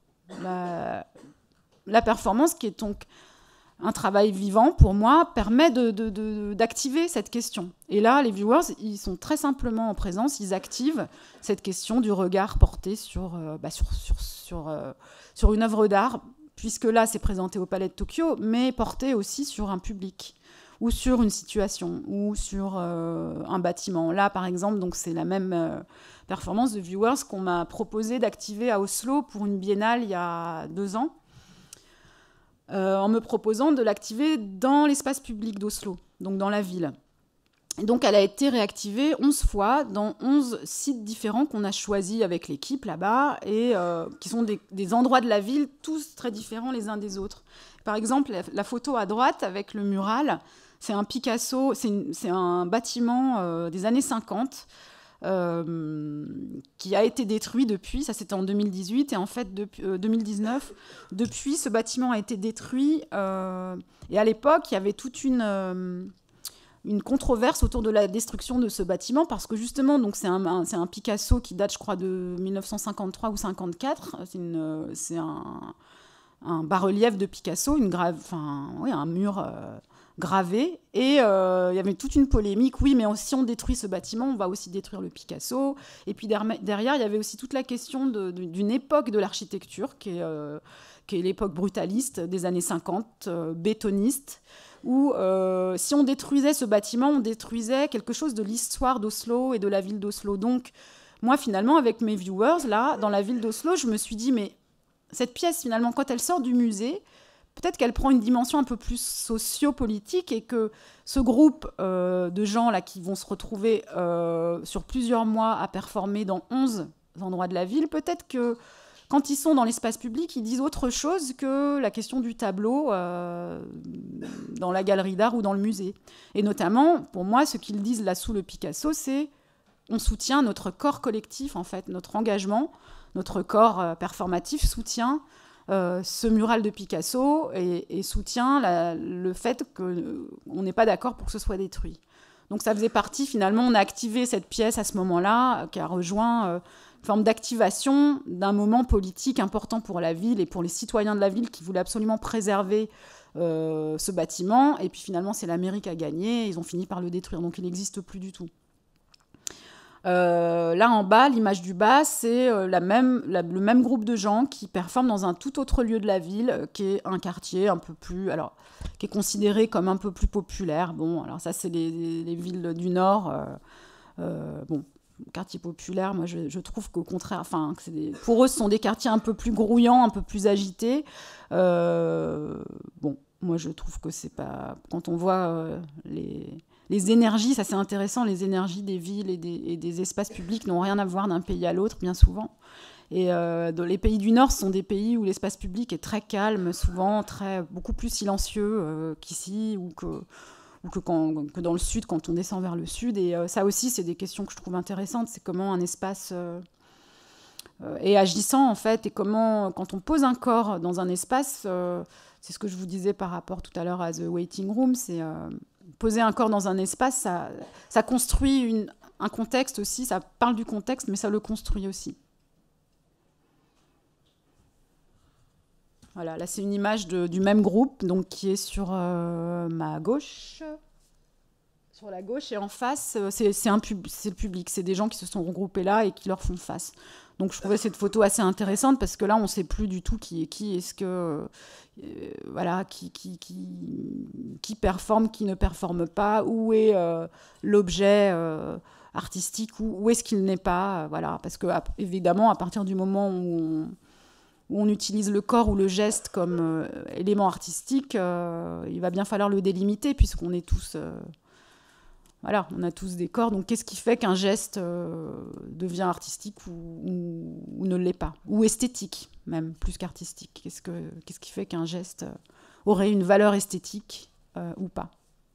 La performance, qui est donc un travail vivant, pour moi, permet d'activer cette question. Et là, les viewers, ils sont très simplement en présence, ils activent cette question du regard porté sur une œuvre d'art, puisque là, c'est présenté au Palais de Tokyo, mais porté aussi sur un public, ou sur une situation, ou sur un bâtiment. Là, par exemple, donc, c'est la même performance de viewers qu'on m'a proposé d'activer à Oslo pour une biennale il y a 2 ans, en me proposant de l'activer dans l'espace public d'Oslo, donc dans la ville. Et donc, elle a été réactivée 11 fois dans 11 sites différents qu'on a choisis avec l'équipe là-bas et qui sont des endroits de la ville, tous très différents les uns des autres. Par exemple, la photo à droite avec le mural, c'est un Picasso, c'est un bâtiment des années 50 qui a été détruit depuis, ça c'était en 2018, et en fait, depuis 2019, depuis, ce bâtiment a été détruit. Et à l'époque, il y avait toute une controverse autour de la destruction de ce bâtiment, parce que justement, donc c'est un Picasso qui date, je crois, de 1953 ou 54. C'est un bas-relief de Picasso, un gravés. Et il y avait toute une polémique. Oui, mais si on détruit ce bâtiment, on va aussi détruire le Picasso. Et puis derrière, il y avait aussi toute la question d'une époque de l'architecture qui est l'époque brutaliste des années 50, bétoniste, où si on détruisait ce bâtiment, on détruisait quelque chose de l'histoire d'Oslo et de la ville d'Oslo. Donc, moi, finalement, avec mes viewers, là, dans la ville d'Oslo, je me suis dit, mais cette pièce, finalement, quand elle sort du musée, peut-être qu'elle prend une dimension un peu plus socio-politique et que ce groupe de gens là qui vont se retrouver sur plusieurs mois à performer dans 11 endroits de la ville, peut-être que quand ils sont dans l'espace public, ils disent autre chose que la question du tableau dans la galerie d'art ou dans le musée. Et notamment, pour moi, ce qu'ils disent là sous le Picasso, c'est on soutient notre corps collectif, en fait, notre engagement, notre corps performatif soutient ce mural de Picasso et soutient le fait qu'on n'est pas d'accord pour que ce soit détruit. Donc ça faisait partie, finalement, on a activé cette pièce à ce moment-là, qui a rejoint une forme d'activation d'un moment politique important pour la ville et pour les citoyens de la ville qui voulaient absolument préserver ce bâtiment. Et puis finalement, c'est la mairie qui a gagné, ils ont fini par le détruire, donc il n'existe plus du tout. Là en bas, l'image du bas, c'est le même groupe de gens qui performent dans un tout autre lieu de la ville, qui est un quartier un peu plus, alors qui est considéré comme un peu plus populaire. Bon, alors ça c'est les villes du Nord. Bon, quartier populaire, moi je trouve qu'au contraire, enfin, pour eux, ce sont des quartiers un peu plus grouillants, un peu plus agités. Bon, moi je trouve que c'est pas, quand on voit les énergies, ça c'est intéressant, les énergies des villes et des espaces publics n'ont rien à voir d'un pays à l'autre, bien souvent. Et les pays du Nord sont des pays où l'espace public est très calme, souvent beaucoup plus silencieux qu'ici, ou que dans le Sud, quand on descend vers le Sud. Et ça aussi, c'est des questions que je trouve intéressantes. C'est comment un espace est agissant, en fait, et comment, quand on pose un corps dans un espace, c'est ce que je vous disais par rapport tout à l'heure à The Waiting Room, c'est... poser un corps dans un espace, ça construit un contexte aussi, ça parle du contexte, mais ça le construit aussi. Voilà, là c'est une image du même groupe, donc qui est sur ma gauche, sur la gauche, et en face, c'est le public, c'est des gens qui se sont regroupés là et qui leur font face. Donc je trouvais cette photo assez intéressante parce que là on ne sait plus du tout qui est qui, est-ce que voilà, qui performe, qui ne performe pas, où est l'objet artistique, où est-ce qu'il n'est pas, voilà, parce que évidemment à partir du moment où on utilise le corps ou le geste comme élément artistique, il va bien falloir le délimiter puisqu'on est tous voilà, on a tous des corps, donc qu'est-ce qui fait qu'un geste devient artistique ou ne l'est pas, ou esthétique même, plus qu'artistique? Qu'est-ce qui fait qu'un geste aurait une valeur esthétique ou pas?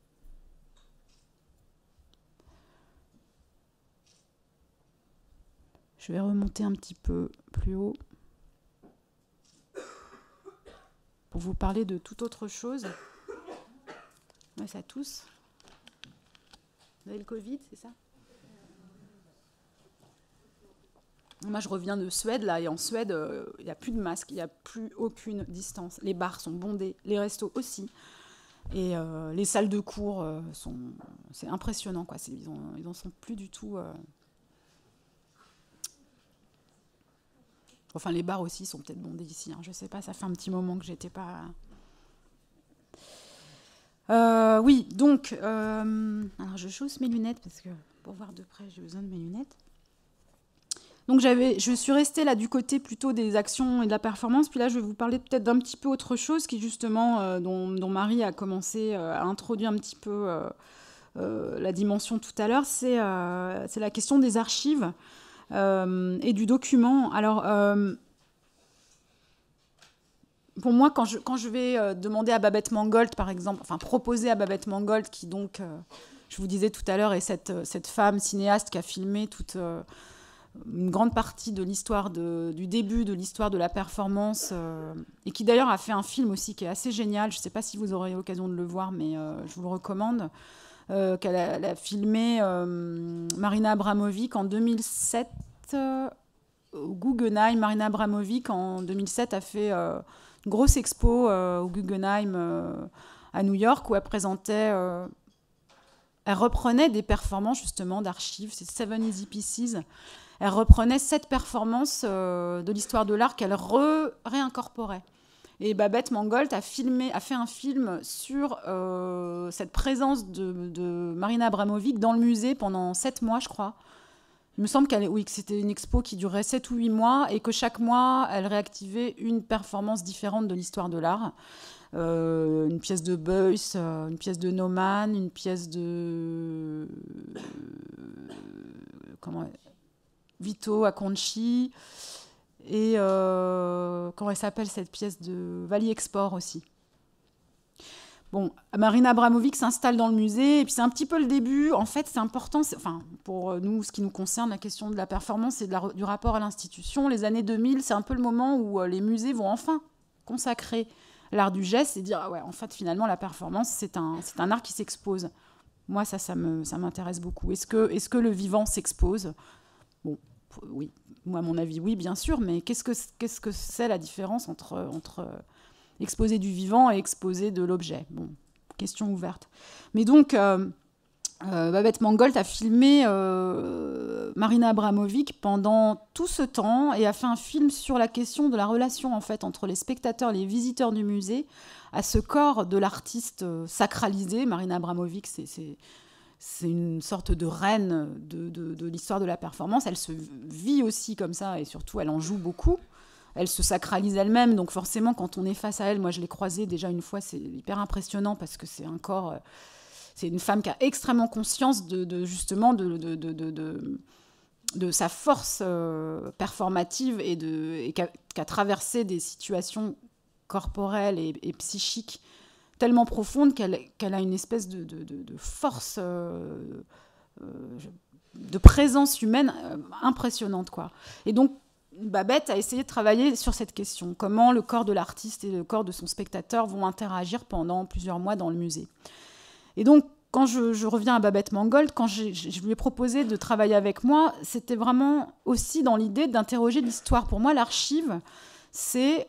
Je vais remonter un petit peu plus haut pour vous parler de toute autre chose. Ouais, ça tousse. Vous avez le Covid, c'est ça? Moi, je reviens de Suède, là, et en Suède, il n'y a plus de masques, il n'y a plus aucune distance. Les bars sont bondés, les restos aussi. Et les salles de cours c'est impressionnant, quoi. Ils en sont plus du tout... Enfin, les bars aussi sont peut-être bondés ici, hein. Je ne sais pas, ça fait un petit moment que j'étais pas... Oui, donc, alors je chausse mes lunettes parce que pour voir de près, j'ai besoin de mes lunettes. Donc je suis restée là du côté plutôt des actions et de la performance, puis là je vais vous parler peut-être d'un petit peu autre chose qui justement, dont Marie a commencé à introduire un petit peu la dimension tout à l'heure, c'est la question des archives et du document. Alors... pour moi, quand je vais demander à Babette Mangold, par exemple, enfin proposer à Babette Mangold, qui donc, je vous disais tout à l'heure, est cette femme cinéaste qui a filmé toute une grande partie de l'histoire du début de l'histoire de la performance, et qui d'ailleurs a fait un film aussi qui est assez génial. Je ne sais pas si vous aurez l'occasion de le voir, mais je vous le recommande. Elle a filmé Marina Abramovic en 2007 au Guggenheim. Marina Abramovic en 2007 a fait... grosse expo au Guggenheim à New York où elle présentait... elle reprenait des performances justement d'archives, c'est 7 Easy Pieces. Elle reprenait 7 performances de l'histoire de l'art qu'elle réincorporait. Et Babette Mangold a fait un film sur cette présence de Marina Abramovic dans le musée pendant 7 mois, je crois. Il me semble que c'était une expo qui durait 7 ou 8 mois et que chaque mois, elle réactivait une performance différente de l'histoire de l'art. Une pièce de Beuys, une pièce de Naumann, une pièce de... Vito Acconci, et comment elle s'appelle cette pièce de Valley Export aussi. Bon, Marina Abramovic s'installe dans le musée, et puis c'est un petit peu le début. En fait, c'est important, pour nous, ce qui nous concerne, la question de la performance et du rapport à l'institution. Les années 2000, c'est un peu le moment où les musées vont enfin consacrer l'art du geste et dire, en fait, finalement, la performance, c'est un art qui s'expose. Moi, ça m'intéresse beaucoup. Est-ce que le vivant s'expose ? Bon, oui, moi, à mon avis, oui, bien sûr, mais qu'est-ce que c'est la différence entre exposer du vivant et exposer de l'objet ? Bon, question ouverte. Mais donc, Babette Mangold a filmé Marina Abramovic pendant tout ce temps et a fait un film sur la question de la relation, en fait, entre les spectateurs, les visiteurs du musée, à ce corps de l'artiste sacralisé. Marina Abramovic, c'est une sorte de reine de l'histoire de la performance. Elle se vit aussi comme ça et surtout, elle en joue beaucoup. Elle se sacralise elle-même, donc forcément, quand on est face à elle, moi je l'ai croisée déjà une fois, c'est hyper impressionnant parce que c'est un corps... c'est une femme qui a extrêmement conscience justement de sa force performative et qui a traversé des situations corporelles et psychiques tellement profonde qu'elle a une espèce de force, de présence humaine impressionnante, quoi. Et donc, Babette a essayé de travailler sur cette question. Comment le corps de l'artiste et le corps de son spectateur vont interagir pendant plusieurs mois dans le musée. Et donc, quand je reviens à Babette Mangold, quand je lui ai proposé de travailler avec moi, c'était vraiment aussi dans l'idée d'interroger l'histoire. Pour moi, l'archive, c'est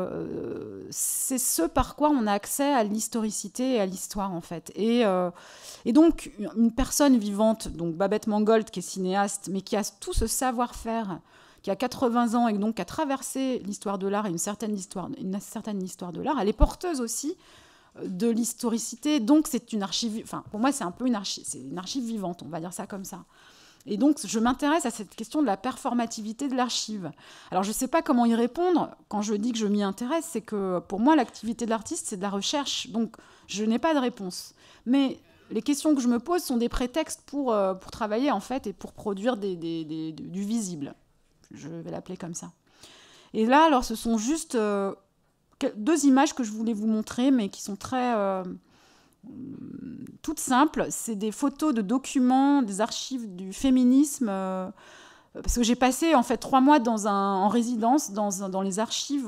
ce par quoi on a accès à l'historicité et à l'histoire, en fait. Et donc, une personne vivante, donc Babette Mangold, qui est cinéaste, mais qui a tout ce savoir-faire, qui a 80 ans et donc qui a traversé l'histoire de l'art et une certaine histoire de l'art, elle est porteuse aussi de l'historicité. Donc, c'est une archive... Enfin, pour moi, c'est un peu une archive vivante, on va dire ça comme ça. Et donc, je m'intéresse à cette question de la performativité de l'archive. Alors, je ne sais pas comment y répondre. Quand je dis que je m'y intéresse, c'est que pour moi, l'activité de l'artiste, c'est de la recherche. Donc, je n'ai pas de réponse. Mais les questions que je me pose sont des prétextes pour travailler, en fait, et pour produire du visible. Je vais l'appeler comme ça. Et là, alors, ce sont juste 2 images que je voulais vous montrer, mais qui sont très... toutes simples. C'est des photos de documents, des archives du féminisme, parce que j'ai passé en fait 3 mois en résidence dans les archives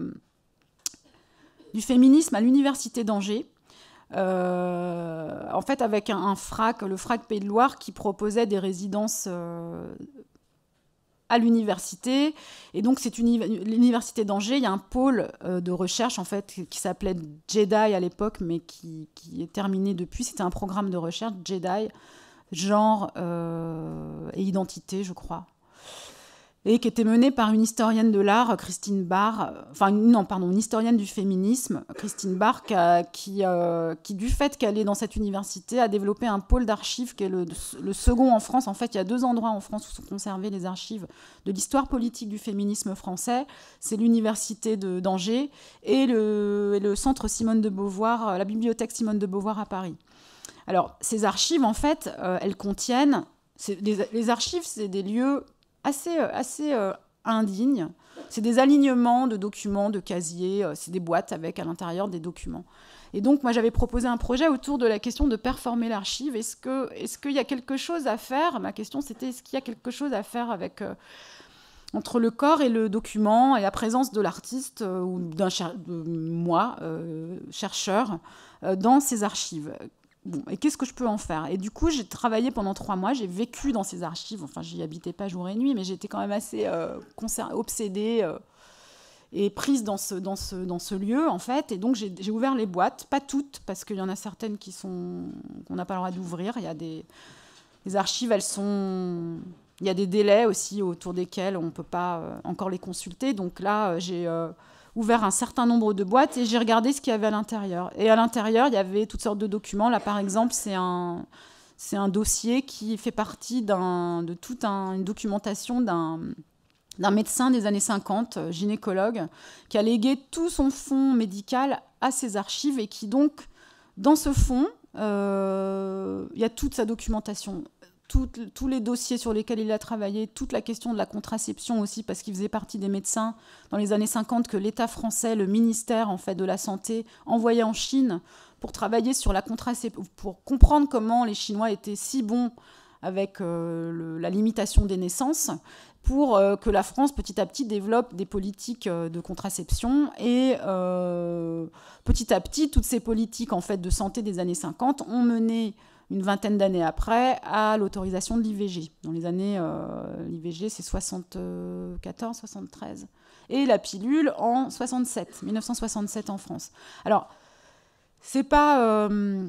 du féminisme à l'université d'Angers, en fait avec le FRAC Pays de Loire, qui proposait des résidences à l'université. Et donc, c'est l'université d'Angers. Il y a un pôle de recherche, en fait, qui s'appelait JEDI à l'époque, mais qui est terminé depuis. C'était un programme de recherche, JEDI, genre et identité, je crois. Et qui était mené par une historienne de l'art, Christine Barr, une historienne du féminisme, Christine Barr, qui, du fait qu'elle est dans cette université, a développé un pôle d'archives qui est le second en France. En fait, il y a 2 endroits en France où sont conservées les archives de l'histoire politique du féminisme français. C'est l'université d'Angers et le centre Simone de Beauvoir, la bibliothèque Simone de Beauvoir à Paris. Alors, ces archives, en fait, elles contiennent... Les archives, c'est des lieux assez indignes. C'est des alignements de documents, de casiers, c'est des boîtes avec à l'intérieur des documents. Et donc, moi, j'avais proposé un projet autour de la question de performer l'archive. Est-ce qu'il y a quelque chose à faire ? Ma question, c'était, est-ce qu'il y a quelque chose à faire entre le corps et le document et la présence de l'artiste ou de moi, chercheur, dans ces archives ? Bon, et qu'est-ce que je peux en faire ? Et du coup, j'ai travaillé pendant 3 mois, j'ai vécu dans ces archives, enfin, j'y habitais pas jour et nuit, mais j'étais quand même assez obsédée. et prise dans ce lieu, en fait. Et donc, j'ai ouvert les boîtes, pas toutes, parce qu'il y en a certaines qu'on n'a pas le droit d'ouvrir. Il y a les archives, il y a des délais aussi autour desquels on ne peut pas encore les consulter. Donc là, j'ai ouvert un certain nombre de boîtes et j'ai regardé ce qu'il y avait à l'intérieur. Et à l'intérieur, il y avait toutes sortes de documents. Là, par exemple, c'est un dossier qui fait partie de toute une documentation d'un médecin des années 50, gynécologue, qui a légué tout son fonds médical à ses archives et qui donc, dans ce fonds, il y a toute sa documentation, tous les dossiers sur lesquels il a travaillé, toute la question de la contraception aussi, parce qu'il faisait partie des médecins dans les années 50 que l'État français, le ministère en fait, de la Santé, envoyait en Chine pour travailler sur la contraception, pour comprendre comment les Chinois étaient si bons avec la limitation des naissances, pour que la France, petit à petit, développe des politiques de contraception. Et petit à petit, toutes ces politiques en fait, de santé des années 50 ont mené, une vingtaine d'années après, à l'autorisation de l'IVG. Dans les années, l'IVG, c'est 74, 73. Et la pilule en 1967 en France. Alors, c'est pas...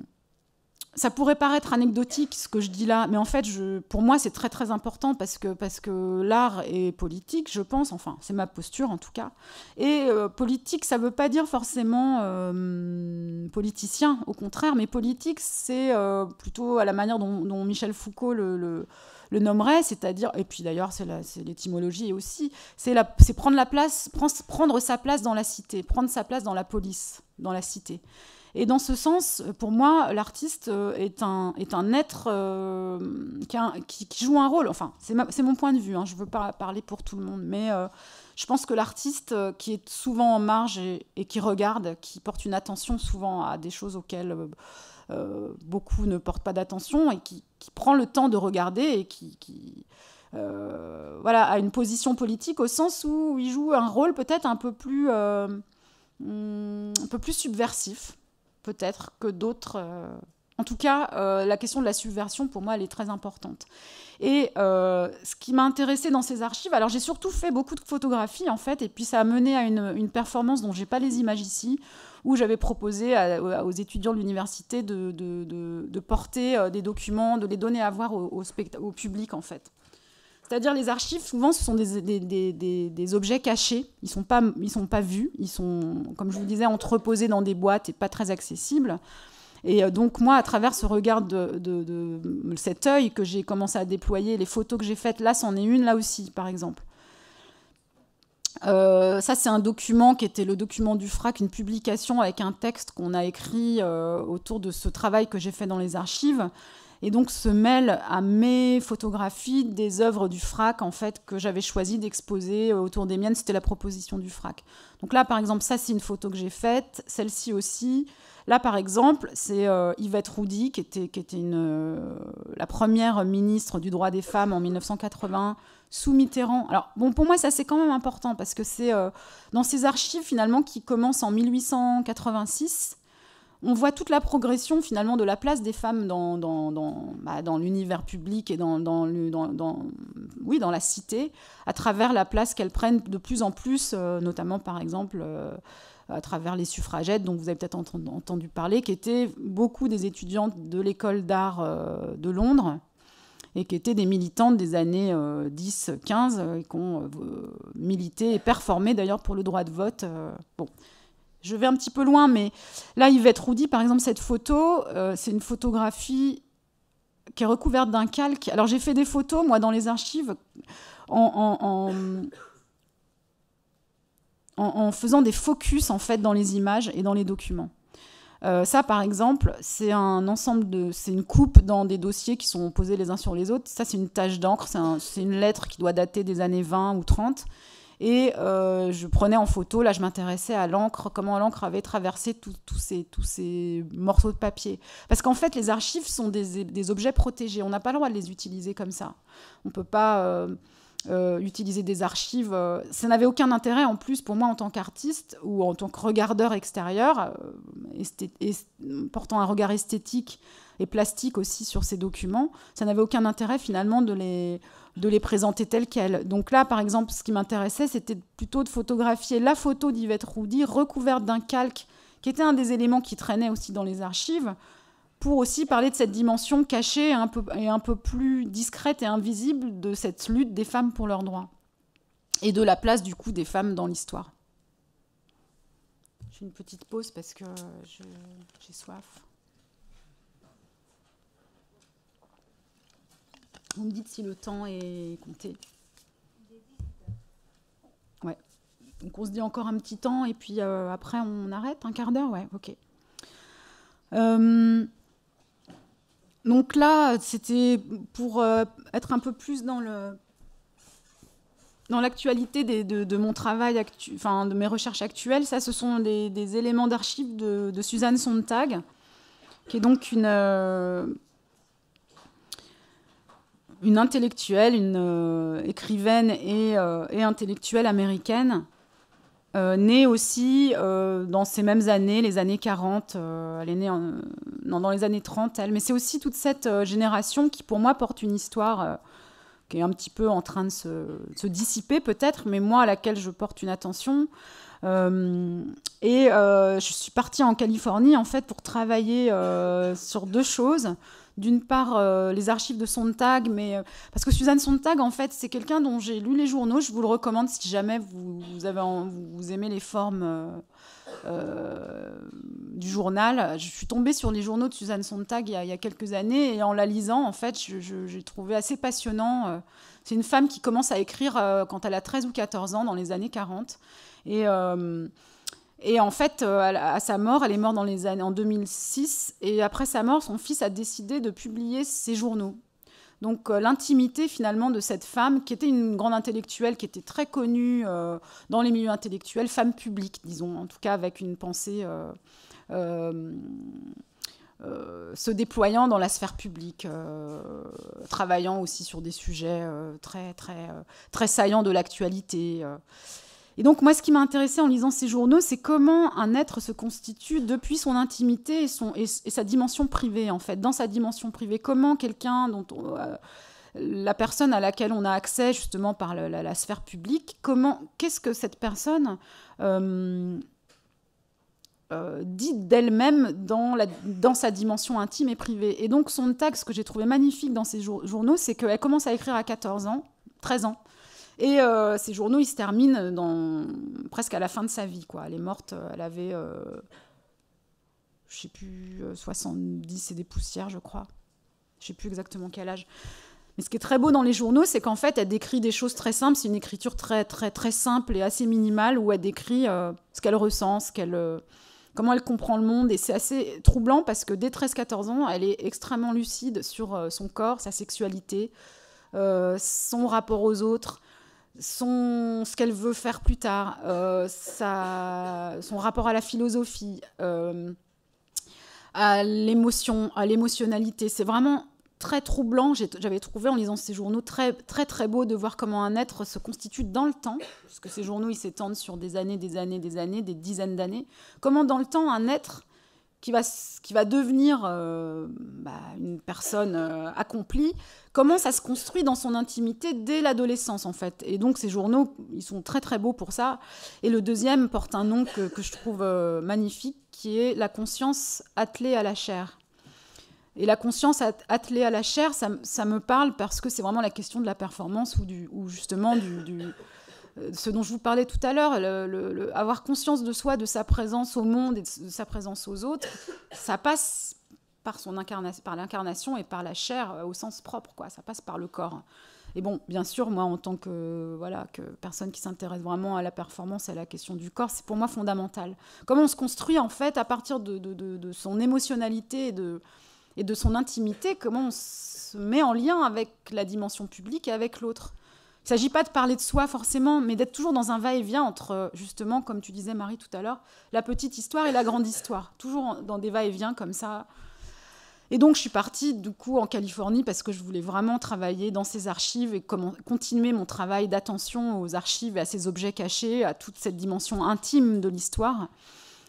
ça pourrait paraître anecdotique, ce que je dis là, mais en fait, pour moi, c'est très, très important parce que l'art est politique, je pense. Enfin, c'est ma posture, en tout cas. Et politique, ça ne veut pas dire forcément politicien, au contraire, mais politique, c'est plutôt à la manière dont Michel Foucault le nommerait, c'est-à-dire, et puis d'ailleurs, c'est l'étymologie aussi, c'est prendre sa place dans la cité, prendre sa place dans la police, dans la cité. Et dans ce sens, pour moi, l'artiste est un être qui joue un rôle. Enfin, c'est mon point de vue, hein, je ne veux pas parler pour tout le monde, mais je pense que l'artiste qui est souvent en marge et qui regarde, qui porte une attention souvent à des choses auxquelles beaucoup ne portent pas d'attention et qui prend le temps de regarder et qui a une position politique au sens où il joue un rôle peut-être un peu plus subversif, peut-être que d'autres. En tout cas, la question de la subversion, pour moi, elle est très importante. Et ce qui m'a intéressée dans ces archives, alors j'ai surtout fait beaucoup de photographies, en fait, et puis ça a mené à une performance dont je n'ai pas les images ici, où j'avais proposé aux étudiants de l'université de porter des documents, de les donner à voir au public, en fait. C'est-à-dire les archives, souvent, ce sont des objets cachés. Ils sont pas vus. Ils sont, comme je vous disais, entreposés dans des boîtes et pas très accessibles. Et donc, moi, à travers ce regard de cet œil que j'ai commencé à déployer, les photos que j'ai faites, là, c'en est une, là aussi, par exemple. Ça, c'est un document qui était le document du FRAC, une publication avec un texte qu'on a écrit autour de ce travail que j'ai fait dans les archives. Et donc se mêle à mes photographies des œuvres du FRAC, en fait, que j'avais choisi d'exposer autour des miennes. C'était la proposition du FRAC. Donc là, par exemple, ça, c'est une photo que j'ai faite. Celle-ci aussi. Là, par exemple, c'est Yvette Roudy, qui était la première ministre du droit des femmes en 1980, sous Mitterrand. Alors, bon, pour moi, ça, c'est quand même important, parce que c'est dans ces archives, finalement, qui commencent en 1886, on voit toute la progression, finalement, de la place des femmes dans l'univers public et dans la cité, à travers la place qu'elles prennent de plus en plus, notamment, par exemple, à travers les suffragettes, dont vous avez peut-être entendu parler, qui étaient beaucoup des étudiantes de l'école d'art de Londres, et qui étaient des militantes des années 10-15, et qui ont milité et performé, d'ailleurs, pour le droit de vote. Bon. Je vais un petit peu loin, mais là, Yvette Roudy, par exemple, cette photo, c'est une photographie qui est recouverte d'un calque. Alors, j'ai fait des photos, moi, dans les archives, en faisant des focus, en fait, dans les images et dans les documents. Ça, par exemple, c'est c'est une coupe dans des dossiers qui sont posés les uns sur les autres. Ça, c'est une tache d'encre, c'est une lettre qui doit dater des années 20 ou 30. Et je prenais en photo, là je m'intéressais à l'encre, comment l'encre avait traversé tous ces morceaux de papier. Parce qu'en fait, les archives sont des objets protégés. On n'a pas le droit de les utiliser comme ça. On ne peut pas utiliser des archives. Ça n'avait aucun intérêt en plus pour moi en tant qu'artiste ou en tant que regardeur extérieur, portant un regard esthétique et plastique aussi sur ces documents. Ça n'avait aucun intérêt finalement de les présenter tels quels. Donc là, par exemple, ce qui m'intéressait, c'était plutôt de photographier la photo d'Yvette Roudy recouverte d'un calque, qui était un des éléments qui traînait aussi dans les archives, pour aussi parler de cette dimension cachée et un peu plus discrète et invisible de cette lutte des femmes pour leurs droits, et de la place du coup des femmes dans l'histoire. Je fais une petite pause parce que j'ai soif. Vous me dites si le temps est compté. Ouais. Donc on se dit encore un petit temps et puis après on arrête, un quart d'heure, ouais, ok. Donc là, c'était pour être un peu plus dans l'actualité de mon travail, de mes recherches actuelles. Ça, ce sont des éléments d'archives de Susan Sontag, qui est donc une intellectuelle, une écrivaine et intellectuelle américaine, née aussi dans ces mêmes années, les années 40. Elle est née dans les années 30, elle. Mais c'est aussi toute cette génération qui, pour moi, porte une histoire qui est un petit peu en train de se dissiper, peut-être, mais moi, à laquelle je porte une attention. Je suis partie en Californie, en fait, pour travailler sur deux choses. D'une part, les archives de Sontag, parce que Susan Sontag, en fait, c'est quelqu'un dont j'ai lu les journaux. Je vous le recommande si jamais vous aimez les formes du journal. Je suis tombée sur les journaux de Susan Sontag il y a quelques années, et en la lisant, en fait, j'ai trouvé assez passionnant. C'est une femme qui commence à écrire quand elle a 13 ou 14 ans, dans les années 40. Et en fait, à sa mort, elle est morte en 2006, et après sa mort, son fils a décidé de publier ses journaux. Donc l'intimité finalement de cette femme, qui était une grande intellectuelle, qui était très connue dans les milieux intellectuels, femme publique, disons, en tout cas avec une pensée se déployant dans la sphère publique, travaillant aussi sur des sujets très saillants de l'actualité. Et donc, moi, ce qui m'a intéressée en lisant ces journaux, c'est comment un être se constitue depuis son intimité et sa dimension privée, en fait. Dans sa dimension privée, comment quelqu'un la personne à laquelle on a accès, justement, par la sphère publique, qu'est-ce que cette personne dit d'elle-même dans sa dimension intime et privée. Et donc, Sontag, ce que j'ai trouvé magnifique dans ces journaux, c'est qu'elle commence à écrire à 13 ans. Et ces journaux, ils se terminent presque à la fin de sa vie, quoi. Elle est morte, elle avait, je ne sais plus, 70 et des poussières, je crois. Je ne sais plus exactement quel âge. Mais ce qui est très beau dans les journaux, c'est qu'en fait, elle décrit des choses très simples. C'est une écriture très, très, très simple et assez minimale, où elle décrit ce qu'elle ressent, comment elle comprend le monde. Et c'est assez troublant parce que dès 13-14 ans, elle est extrêmement lucide sur son corps, sa sexualité, son rapport aux autres, ce qu'elle veut faire plus tard, son rapport à la philosophie, à l'émotion, à l'émotionnalité. C'est vraiment très troublant. J'avais trouvé en lisant ces journaux très, très, très beau de voir comment un être se constitue dans le temps, puisque ces journaux ils s'étendent sur des années, des dizaines d'années. Comment dans le temps un être qui va devenir une personne accomplie, comment ça se construit dans son intimité dès l'adolescence, en fait. Et donc, ces journaux, ils sont très, très beaux pour ça. Et le deuxième porte un nom que je trouve magnifique, qui est la conscience attelée à la chair. Et la conscience attelée à la chair, ça me parle parce que c'est vraiment la question de la performance ou justement ce dont je vous parlais tout à l'heure, avoir conscience de soi, de sa présence au monde et de sa présence aux autres, ça passe par l'incarnation et par la chair au sens propre, quoi. Ça passe par le corps. Et bon, bien sûr, moi, en tant que personne qui s'intéresse vraiment à la performance, à la question du corps, c'est pour moi fondamental. Comment on se construit, en fait, à partir de son émotionnalité et de son intimité, comment on se met en lien avec la dimension publique et avec l'autre. Il ne s'agit pas de parler de soi forcément, mais d'être toujours dans un va-et-vient entre, justement, comme tu disais Marie tout à l'heure, la petite histoire et la grande histoire. Toujours dans des va-et-vient comme ça. Et donc je suis partie du coup en Californie parce que je voulais vraiment travailler dans ces archives et continuer mon travail d'attention aux archives et à ces objets cachés, à toute cette dimension intime de l'histoire.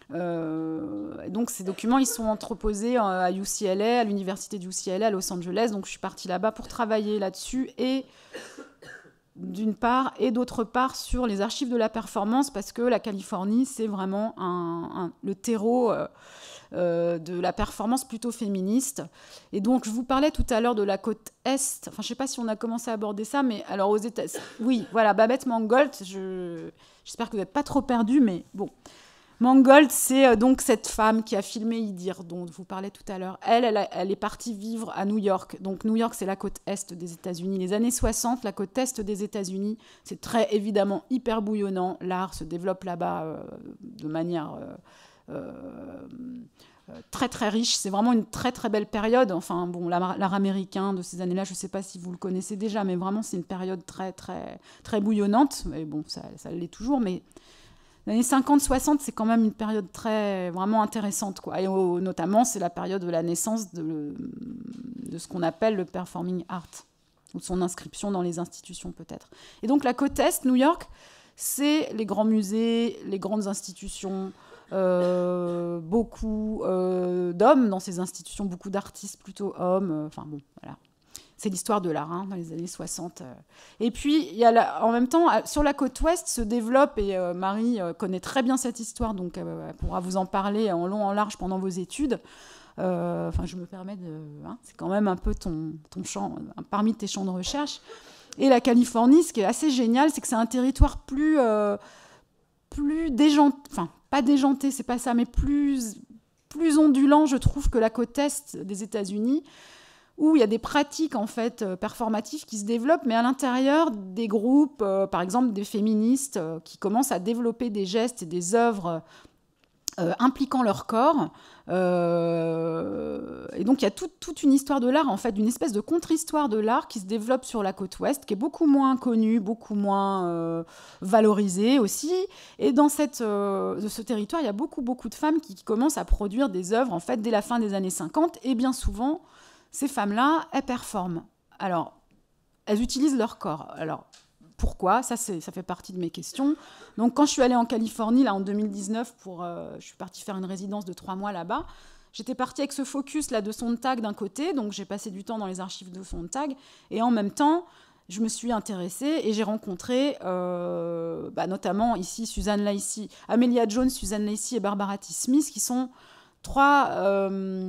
Donc ces documents, ils sont entreposés à UCLA, à l'université de UCLA à Los Angeles. Donc je suis partie là-bas pour travailler là-dessus, et d'une part, et d'autre part sur les archives de la performance, parce que la Californie, c'est vraiment le terreau de la performance plutôt féministe. Et donc je vous parlais tout à l'heure de la côte Est. Enfin, je ne sais pas si on a commencé à aborder ça, mais alors aux États-Unis, oui, voilà, Babette Mangold, j'espère que vous n'êtes pas trop perdus, mais bon. Mangold, c'est donc cette femme qui a filmé Idir, dont vous parlez tout à l'heure. Elle est partie vivre à New York. Donc New York, c'est la côte Est des États-Unis. Les années 60, la côte Est des États-Unis, c'est très évidemment hyper bouillonnant. L'art se développe là-bas de manière très très riche. C'est vraiment une très très belle période. Enfin bon, l'art américain de ces années-là, je ne sais pas si vous le connaissez déjà, mais vraiment c'est une période très très très bouillonnante. Mais bon, ça l'est toujours, mais les années 50-60, c'est quand même une période vraiment intéressante, quoi. Et notamment, c'est la période de la naissance de ce qu'on appelle le performing art, ou de son inscription dans les institutions, peut-être. Et donc, la côte Est, New York, c'est les grands musées, les grandes institutions, beaucoup d'hommes dans ces institutions, beaucoup d'artistes plutôt hommes. Enfin, bon, voilà. C'est l'histoire de l'art dans les années 60. Et puis, il y a en même temps, sur la côte ouest se développe, et Marie connaît très bien cette histoire, donc elle pourra vous en parler en long, en large pendant vos études. Enfin, je me permets de... c'est quand même un peu ton champ, parmi tes champs de recherche. Et la Californie, ce qui est assez génial, c'est que c'est un territoire plus déjanté, enfin, pas déjanté, c'est pas ça, mais plus ondulant, je trouve, que la côte est des États-Unis, où il y a des pratiques en fait performatives qui se développent, mais à l'intérieur des groupes, par exemple des féministes, qui commencent à développer des gestes et des œuvres impliquant leur corps. Et donc il y a toute une histoire de l'art, en fait, une espèce de contre-histoire de l'art qui se développe sur la côte ouest, qui est beaucoup moins connue, beaucoup moins valorisée aussi. Et dans ce territoire, il y a beaucoup de femmes qui commencent à produire des œuvres en fait dès la fin des années 50, et bien souvent ces femmes-là, elles performent. Alors, elles utilisent leur corps. Alors, pourquoi ? Ça fait partie de mes questions. Donc, quand je suis allée en Californie, là, en 2019, je suis partie faire une résidence de 3 mois là-bas, j'étais partie avec ce focus là, de Sontag d'un côté, donc j'ai passé du temps dans les archives de Sontag, et en même temps, je me suis intéressée et j'ai rencontré notamment ici Suzanne Lacy, Amelia Jones, Suzanne Lacy et Barbara T. Smith, qui sont 3...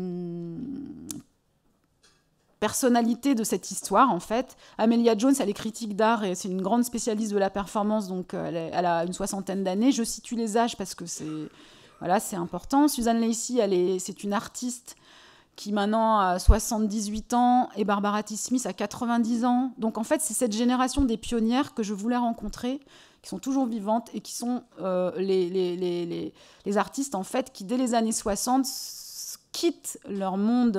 personnalité de cette histoire, en fait. Amelia Jones, elle est critique d'art et c'est une grande spécialiste de la performance, donc elle a une 60aine d'années. Je situe les âges parce que c'est important. Suzanne Lacy, c'est une artiste qui maintenant a 78 ans, et Barbara T. Smith a 90 ans. Donc en fait, c'est cette génération des pionnières que je voulais rencontrer, qui sont toujours vivantes et qui sont les artistes, en fait, qui dès les années 60 quittent leur monde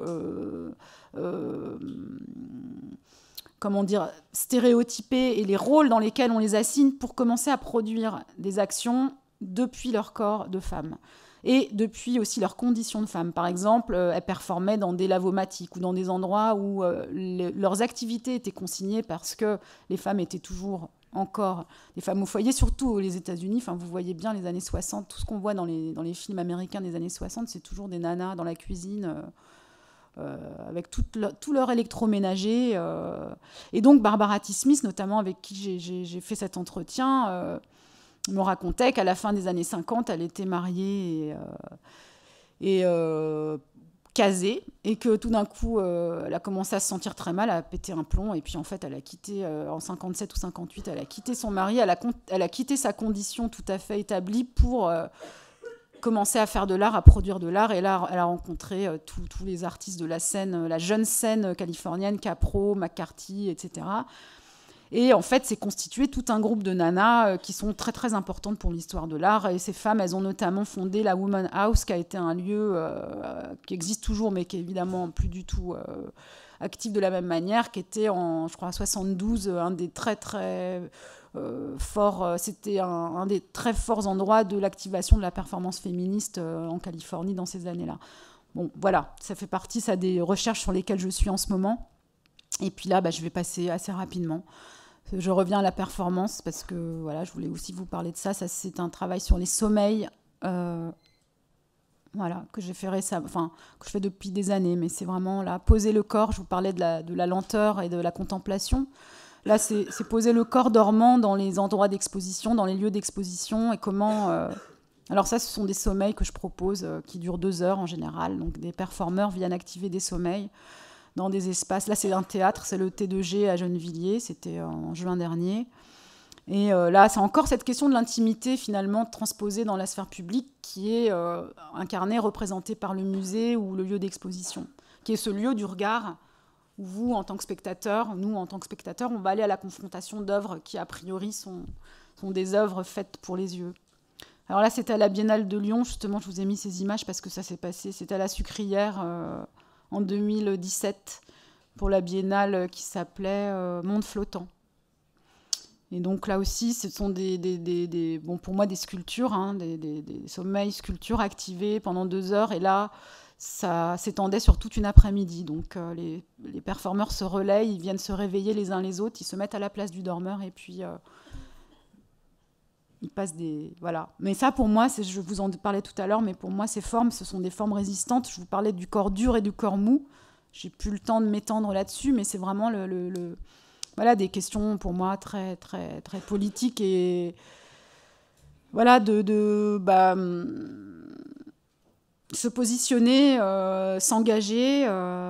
stéréotypés et les rôles dans lesquels on les assigne pour commencer à produire des actions depuis leur corps de femme et depuis aussi leurs conditions de femme. Par exemple, elles performaient dans des lavomatiques ou dans des endroits où leurs activités étaient consignées parce que les femmes étaient toujours encore des femmes au foyer, surtout les États-Unis. Enfin, vous voyez bien les années 60, tout ce qu'on voit dans les films américains des années 60, c'est toujours des nanas dans la cuisine avec tout leur électroménager. Et donc Barbara T. Smith, notamment, avec qui j'ai fait cet entretien, me racontait qu'à la fin des années 50, elle était mariée et casée, et que tout d'un coup, elle a commencé à se sentir très mal, à péter un plomb, et puis en fait, elle a quitté, en 57 ou 58, elle a quitté son mari, elle a quitté sa condition tout à fait établie pour commencer à faire de l'art, à produire de l'art, et là, elle a rencontré tous les artistes de la scène, la jeune scène californienne, Capro, McCarthy, etc. Et en fait, c'est constitué tout un groupe de nanas qui sont très, très importantes pour l'histoire de l'art. Et ces femmes, elles ont notamment fondé la Woman House, qui a été un lieu qui existe toujours, mais qui est évidemment plus du tout actif de la même manière, qui était en, je crois, 72, un des très, très forts... c'était un des très forts endroits de l'activation de la performance féministe en Californie dans ces années-là. Bon, voilà, ça fait partie des recherches sur lesquelles je suis en ce moment. Et puis là, je vais passer assez rapidement. Je reviens à la performance parce que voilà, je voulais aussi vous parler de ça. Ça, c'est un travail sur les sommeils voilà, que j'ai fait récemment, enfin, que je fais depuis des années, mais c'est vraiment là, poser le corps. Je vous parlais de la lenteur et de la contemplation. Là, c'est poser le corps dormant dans les endroits d'exposition, dans les lieux d'exposition, et comment... Alors ça, ce sont des sommeils que je propose, qui durent 2 heures en général. Donc des performeurs viennent activer des sommeils dans des espaces. Là, c'est un théâtre, c'est le T2G à Gennevilliers, c'était en juin dernier. Et là, c'est encore cette question de l'intimité, finalement, transposée dans la sphère publique, qui est incarnée, représentée par le musée ou le lieu d'exposition, qui est ce lieu du regard où vous, en tant que spectateur, nous, en tant que spectateurs, on va aller à la confrontation d'œuvres qui, a priori, sont des œuvres faites pour les yeux. Alors là, c'était à la Biennale de Lyon, justement, je vous ai mis ces images parce que ça s'est passé, c'était à la Sucrière en 2017, pour la Biennale qui s'appelait Monde flottant. Et donc là aussi, ce sont bon, pour moi des sculptures, hein, des sommeils sculptures activés pendant 2 heures. Et là, ça s'étendait sur toute une après-midi. Donc les performeurs se relaient, ils viennent se réveiller les uns les autres, ils se mettent à la place du dormeur et puis ils passent des... Voilà. Mais ça, pour moi, je vous en parlais tout à l'heure, mais pour moi, ces formes, ce sont des formes résistantes. Je vous parlais du corps dur et du corps mou. J'ai plus le temps de m'étendre là-dessus, mais c'est vraiment voilà, des questions pour moi très, très, très politiques et voilà, se positionner, s'engager.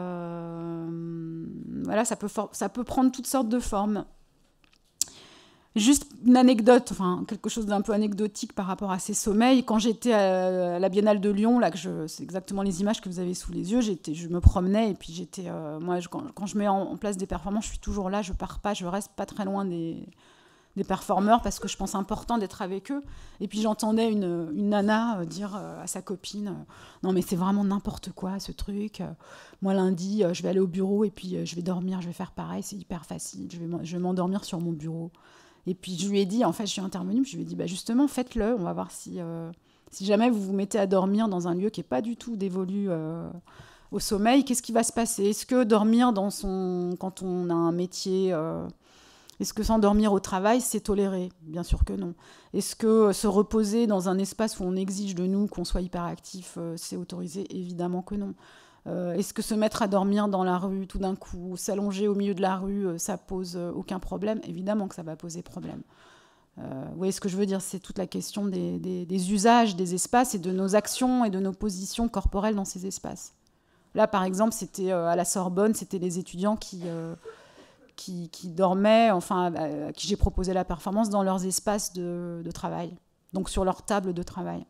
Voilà, ça peut prendre toutes sortes de formes. Juste une anecdote, enfin quelque chose d'un peu anecdotique par rapport à ces sommeils. Quand j'étais à la Biennale de Lyon, là, c'est exactement les images que vous avez sous les yeux, je me promenais et puis j'étais... moi, quand je mets en place des performances, je suis toujours là, je pars pas, je reste pas très loin des performeurs parce que je pense important d'être avec eux. Et puis j'entendais une nana dire à sa copine non mais c'est vraiment n'importe quoi ce truc. Moi lundi, je vais aller au bureau et puis je vais dormir, je vais faire pareil, c'est hyper facile, je vais m'endormir sur mon bureau. Et puis je lui ai dit, en fait, je suis intervenue, je lui ai dit, bah, justement, faites-le, on va voir si jamais vous vous mettez à dormir dans un lieu qui n'est pas du tout dévolu au sommeil, qu'est-ce qui va se passer ? Est-ce que dormir quand on a un métier, est-ce que s'endormir au travail, c'est toléré ? Bien sûr que non. Est-ce que se reposer dans un espace où on exige de nous qu'on soit hyperactif, c'est autorisé ? Évidemment que non. Est-ce que se mettre à dormir dans la rue tout d'un coup, s'allonger au milieu de la rue, ça pose aucun problème ? Évidemment que ça va poser problème. Vous voyez ce que je veux dire ? C'est toute la question des usages des espaces et de nos actions et de nos positions corporelles dans ces espaces. Là, par exemple, c'était à la Sorbonne, c'était les étudiants qui dormaient, enfin, à qui j'ai proposé la performance dans leurs espaces de travail, donc sur leur table de travail.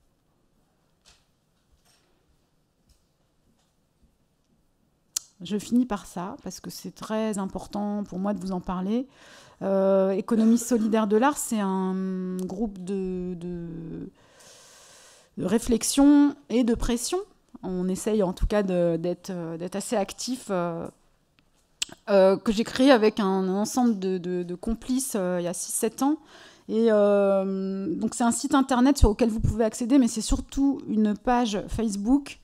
Je finis par ça, parce que c'est très important pour moi de vous en parler. Économie solidaire de l'art, c'est un groupe de réflexion et de pression. On essaye en tout cas d'être assez actif, que j'ai créé avec un ensemble de complices il y a 6-7 ans. Et donc c'est un site internet sur lequel vous pouvez accéder, mais c'est surtout une page Facebook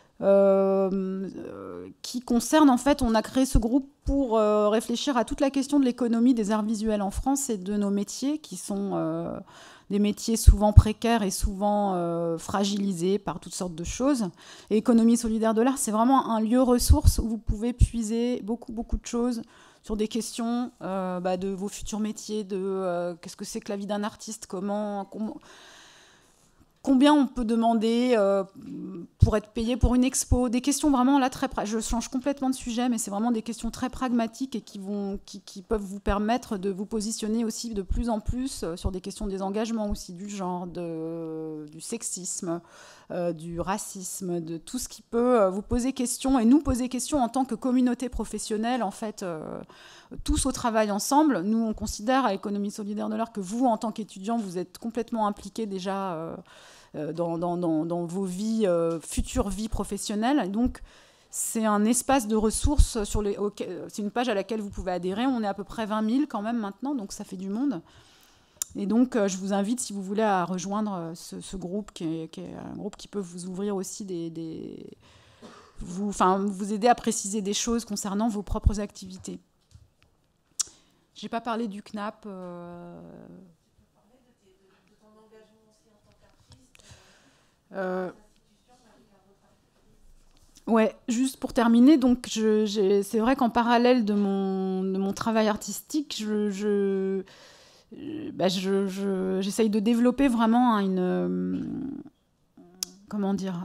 qui concerne, en fait, on a créé ce groupe pour réfléchir à toute la question de l'économie des arts visuels en France et de nos métiers qui sont des métiers souvent précaires et souvent fragilisés par toutes sortes de choses. Et Économie solidaire de l'art, c'est vraiment un lieu ressource où vous pouvez puiser beaucoup, beaucoup de choses sur des questions de vos futurs métiers, de qu'est-ce que c'est que la vie d'un artiste, combien on peut demander pour être payé pour une expo, des questions vraiment là je change complètement de sujet, mais c'est vraiment des questions très pragmatiques et qui peuvent vous permettre de vous positionner aussi de plus en plus sur des questions des engagements aussi, du genre, du sexisme, du racisme, de tout ce qui peut vous poser question et nous poser question en tant que communauté professionnelle, en fait, tous au travail ensemble. Nous, on considère à Économie solidaire de l'art que vous, en tant qu'étudiants, vous êtes complètement impliqués déjà dans vos vies, futures vies professionnelles. Et donc, c'est un espace de ressources, c'est une page à laquelle vous pouvez adhérer. On est à peu près 20 000 quand même maintenant, donc ça fait du monde. Et donc, je vous invite, si vous voulez, à rejoindre ce groupe, qui est un groupe qui peut vous ouvrir aussi vous aider à préciser des choses concernant vos propres activités. Je n'ai pas parlé du CNAP. Ouais, juste pour terminer, donc c'est vrai qu'en parallèle de mon travail artistique, j'essaye de développer vraiment comment dire,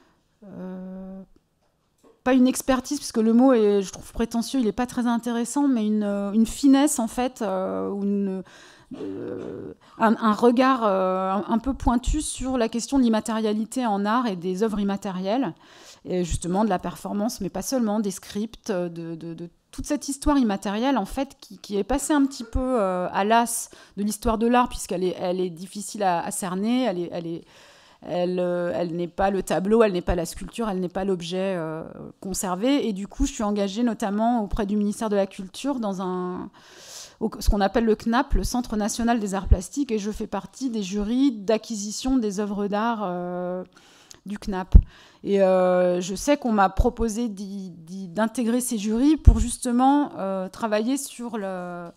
pas une expertise, parce que le mot est, je trouve prétentieux, il n'est pas très intéressant, mais une finesse en fait, ou un regard un peu pointu sur la question de l'immatérialité en art et des œuvres immatérielles, et justement de la performance, mais pas seulement, des scripts, de toute cette histoire immatérielle en fait qui est passée un petit peu à l'as de l'histoire de l'art, puisqu'elle est difficile à cerner, elle n'est pas le tableau, elle n'est pas la sculpture, elle n'est pas l'objet conservé. Et du coup, je suis engagée notamment auprès du ministère de la Culture dans ce qu'on appelle le CNAP, le Centre national des arts plastiques, et je fais partie des jurys d'acquisition des œuvres d'art du CNAP. Et je sais qu'on m'a proposé d'intégrer ces jurys pour justement travailler sur la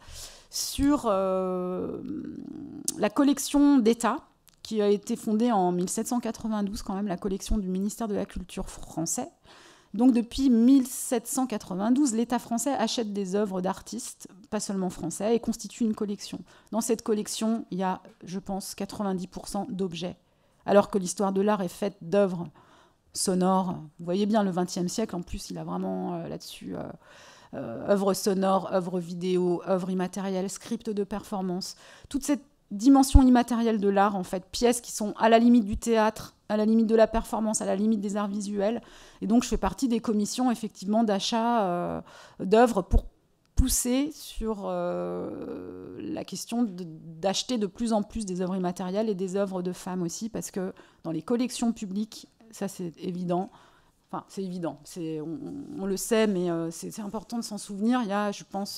collection d'État, qui a été fondée en 1792, quand même, la collection du ministère de la Culture français. Donc depuis 1792, l'État français achète des œuvres d'artistes, pas seulement français, et constitue une collection. Dans cette collection, il y a, je pense, 90% d'objets, alors que l'histoire de l'art est faite d'œuvres sonores. Vous voyez bien, le XXe siècle, en plus, il a vraiment là-dessus œuvres sonores, œuvres vidéo, œuvres immatérielles, scripts de performance. Toute cette dimension immatérielle de l'art, en fait, pièces qui sont à la limite du théâtre, à la limite de la performance, à la limite des arts visuels. Et donc, je fais partie des commissions, effectivement, d'achat d'œuvres pour pousser sur la question d'acheter de plus en plus des œuvres immatérielles et des œuvres de femmes aussi, parce que dans les collections publiques, ça c'est évident, enfin c'est évident, on le sait, mais c'est important de s'en souvenir. Il y a, je pense,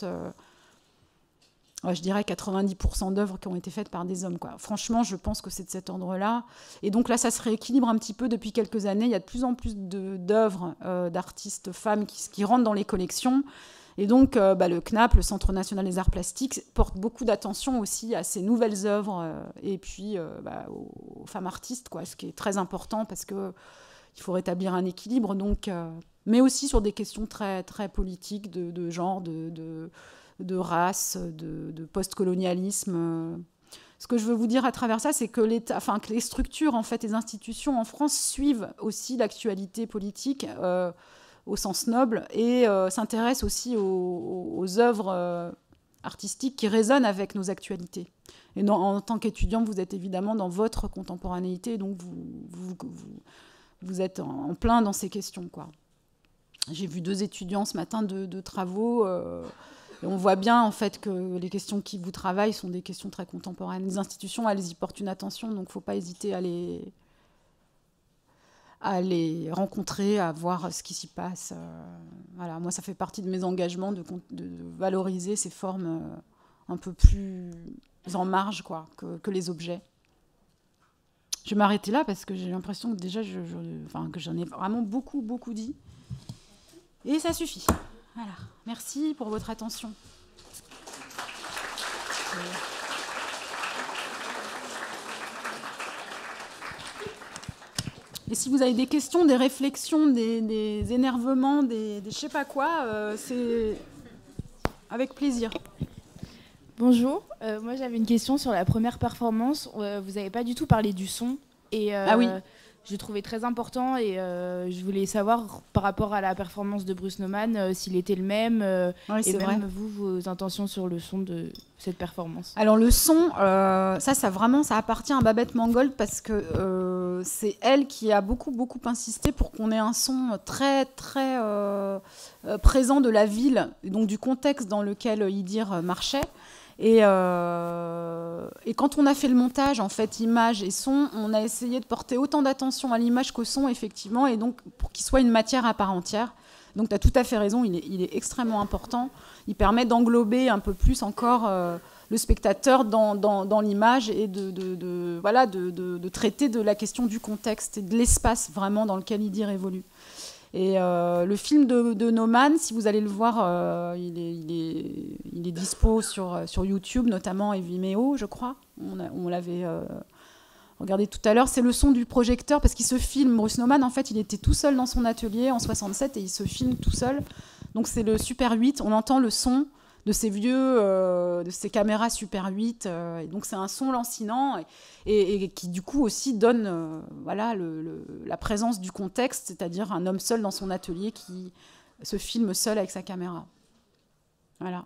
je dirais 90% d'œuvres qui ont été faites par des hommes, quoi. Franchement, je pense que c'est de cet ordre-là. Et donc là, ça se rééquilibre un petit peu depuis quelques années. Il y a de plus en plus d'œuvres d'artistes femmes qui rentrent dans les collections. Et donc, le CNAP, le Centre national des arts plastiques, porte beaucoup d'attention aussi à ces nouvelles œuvres et puis aux femmes artistes, quoi, ce qui est très important parce qu'il faut rétablir un équilibre. Donc, mais aussi sur des questions très, très politiques de genre, de race, de post-colonialisme. Ce que je veux vous dire à travers ça, c'est que que les structures, en fait, les institutions en France suivent aussi l'actualité politique au sens noble et s'intéressent aussi aux œuvres artistiques qui résonnent avec nos actualités. Et en tant qu'étudiant, vous êtes évidemment dans votre contemporanéité, donc vous êtes en plein dans ces questions, quoi. J'ai vu 2 étudiants ce matin de travaux. Et on voit bien en fait que les questions qui vous travaillent sont des questions très contemporaines. Les institutions, elles y portent une attention, donc il ne faut pas hésiter à les rencontrer, à voir ce qui s'y passe. Voilà. Moi, ça fait partie de mes engagements de valoriser ces formes un peu plus en marge, quoi, que les objets. Je vais m'arrêter là parce que j'ai l'impression que déjà que j'en ai vraiment beaucoup, beaucoup dit. Et ça suffit. Voilà. Merci pour votre attention. Et si vous avez des questions, des réflexions, des énervements, des je sais pas quoi, c'est avec plaisir. Bonjour, moi j'avais une question sur la première performance. Vous n'avez pas du tout parlé du son. Et, ah oui. Je trouvais très important et je voulais savoir par rapport à la performance de Bruce Nauman s'il était le même oui, et même vrai. vos intentions sur le son de cette performance. Alors le son, ça appartient à Babette Mangold parce que c'est elle qui a beaucoup insisté pour qu'on ait un son très très présent de la ville et donc du contexte dans lequel Idir marchait. Et quand on a fait le montage, en fait, image et son, on a essayé de porter autant d'attention à l'image qu'au son, effectivement, et donc pour qu'il soit une matière à part entière. Donc tu as tout à fait raison, il est extrêmement important. Il permet d'englober un peu plus encore le spectateur dans l'image et de traiter de la question du contexte et de l'espace vraiment dans lequel Idir évolue. Et le film de Nauman, si vous allez le voir, il est dispo sur YouTube, notamment, et Vimeo, je crois. On l'avait regardez tout à l'heure, c'est le son du projecteur, parce qu'il se filme. Bruce Nauman, en fait, il était tout seul dans son atelier en 67 et il se filme tout seul. Donc c'est le Super 8, on entend le son de ces de ces caméras Super 8. Et donc c'est un son lancinant et qui du coup aussi donne voilà, la présence du contexte, c'est-à-dire un homme seul dans son atelier qui se filme seul avec sa caméra. Voilà.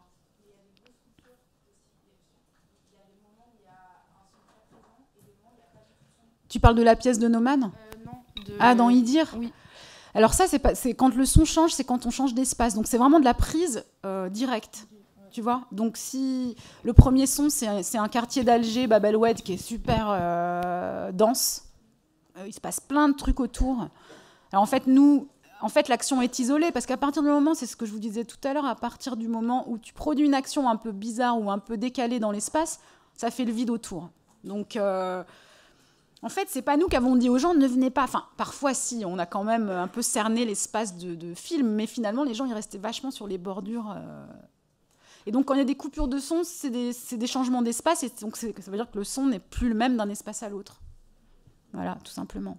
Tu parles de la pièce de Nauman ? Non. Dans Idir ? Oui. Alors ça, c'est quand le son change, c'est quand on change d'espace. Donc c'est vraiment de la prise directe, tu vois. Donc si le premier son, c'est un quartier d'Alger, Bab el Oued, qui est super dense, il se passe plein de trucs autour. Alors en fait, l'action est isolée, parce qu'à partir du moment, c'est ce que je vous disais tout à l'heure, à partir du moment où tu produis une action un peu bizarre ou un peu décalée dans l'espace, ça fait le vide autour. Donc... en fait, c'est pas nous qui avons dit aux gens ne venez pas. Enfin, parfois, si, on a quand même un peu cerné l'espace de film, mais finalement, les gens, ils restaient vachement sur les bordures. Et donc, quand il y a des coupures de son, c'est des changements d'espace, et donc ça veut dire que le son n'est plus le même d'un espace à l'autre. Voilà, tout simplement.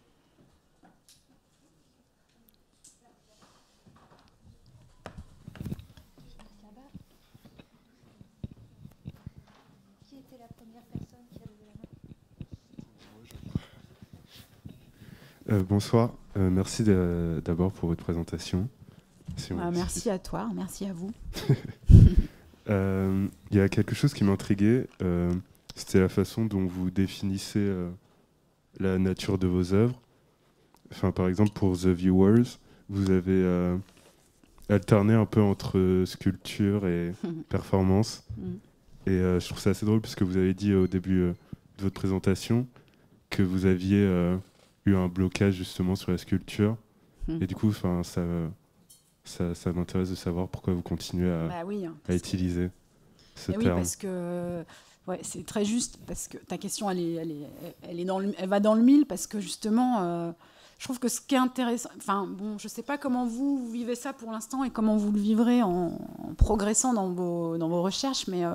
Qui était la première personne qui a levé la main ? Bonsoir, merci d'abord pour votre présentation. Merci à toi, merci à vous. Il y a quelque chose qui m'intriguait, c'était la façon dont vous définissez la nature de vos œuvres. Enfin, par exemple, pour The Viewers, vous avez alterné un peu entre sculpture et performance. Et je trouve ça assez drôle, parce que vous avez dit au début de votre présentation que vous aviez... eu un blocage justement sur la sculpture et du coup ça m'intéresse de savoir pourquoi vous continuez à utiliser ce terme. Oui, parce que c'est très juste, parce que ta question elle va dans le mille, parce que justement je trouve que ce qui est intéressant, je sais pas comment vous vivez ça pour l'instant et comment vous le vivrez en progressant dans vos recherches, mais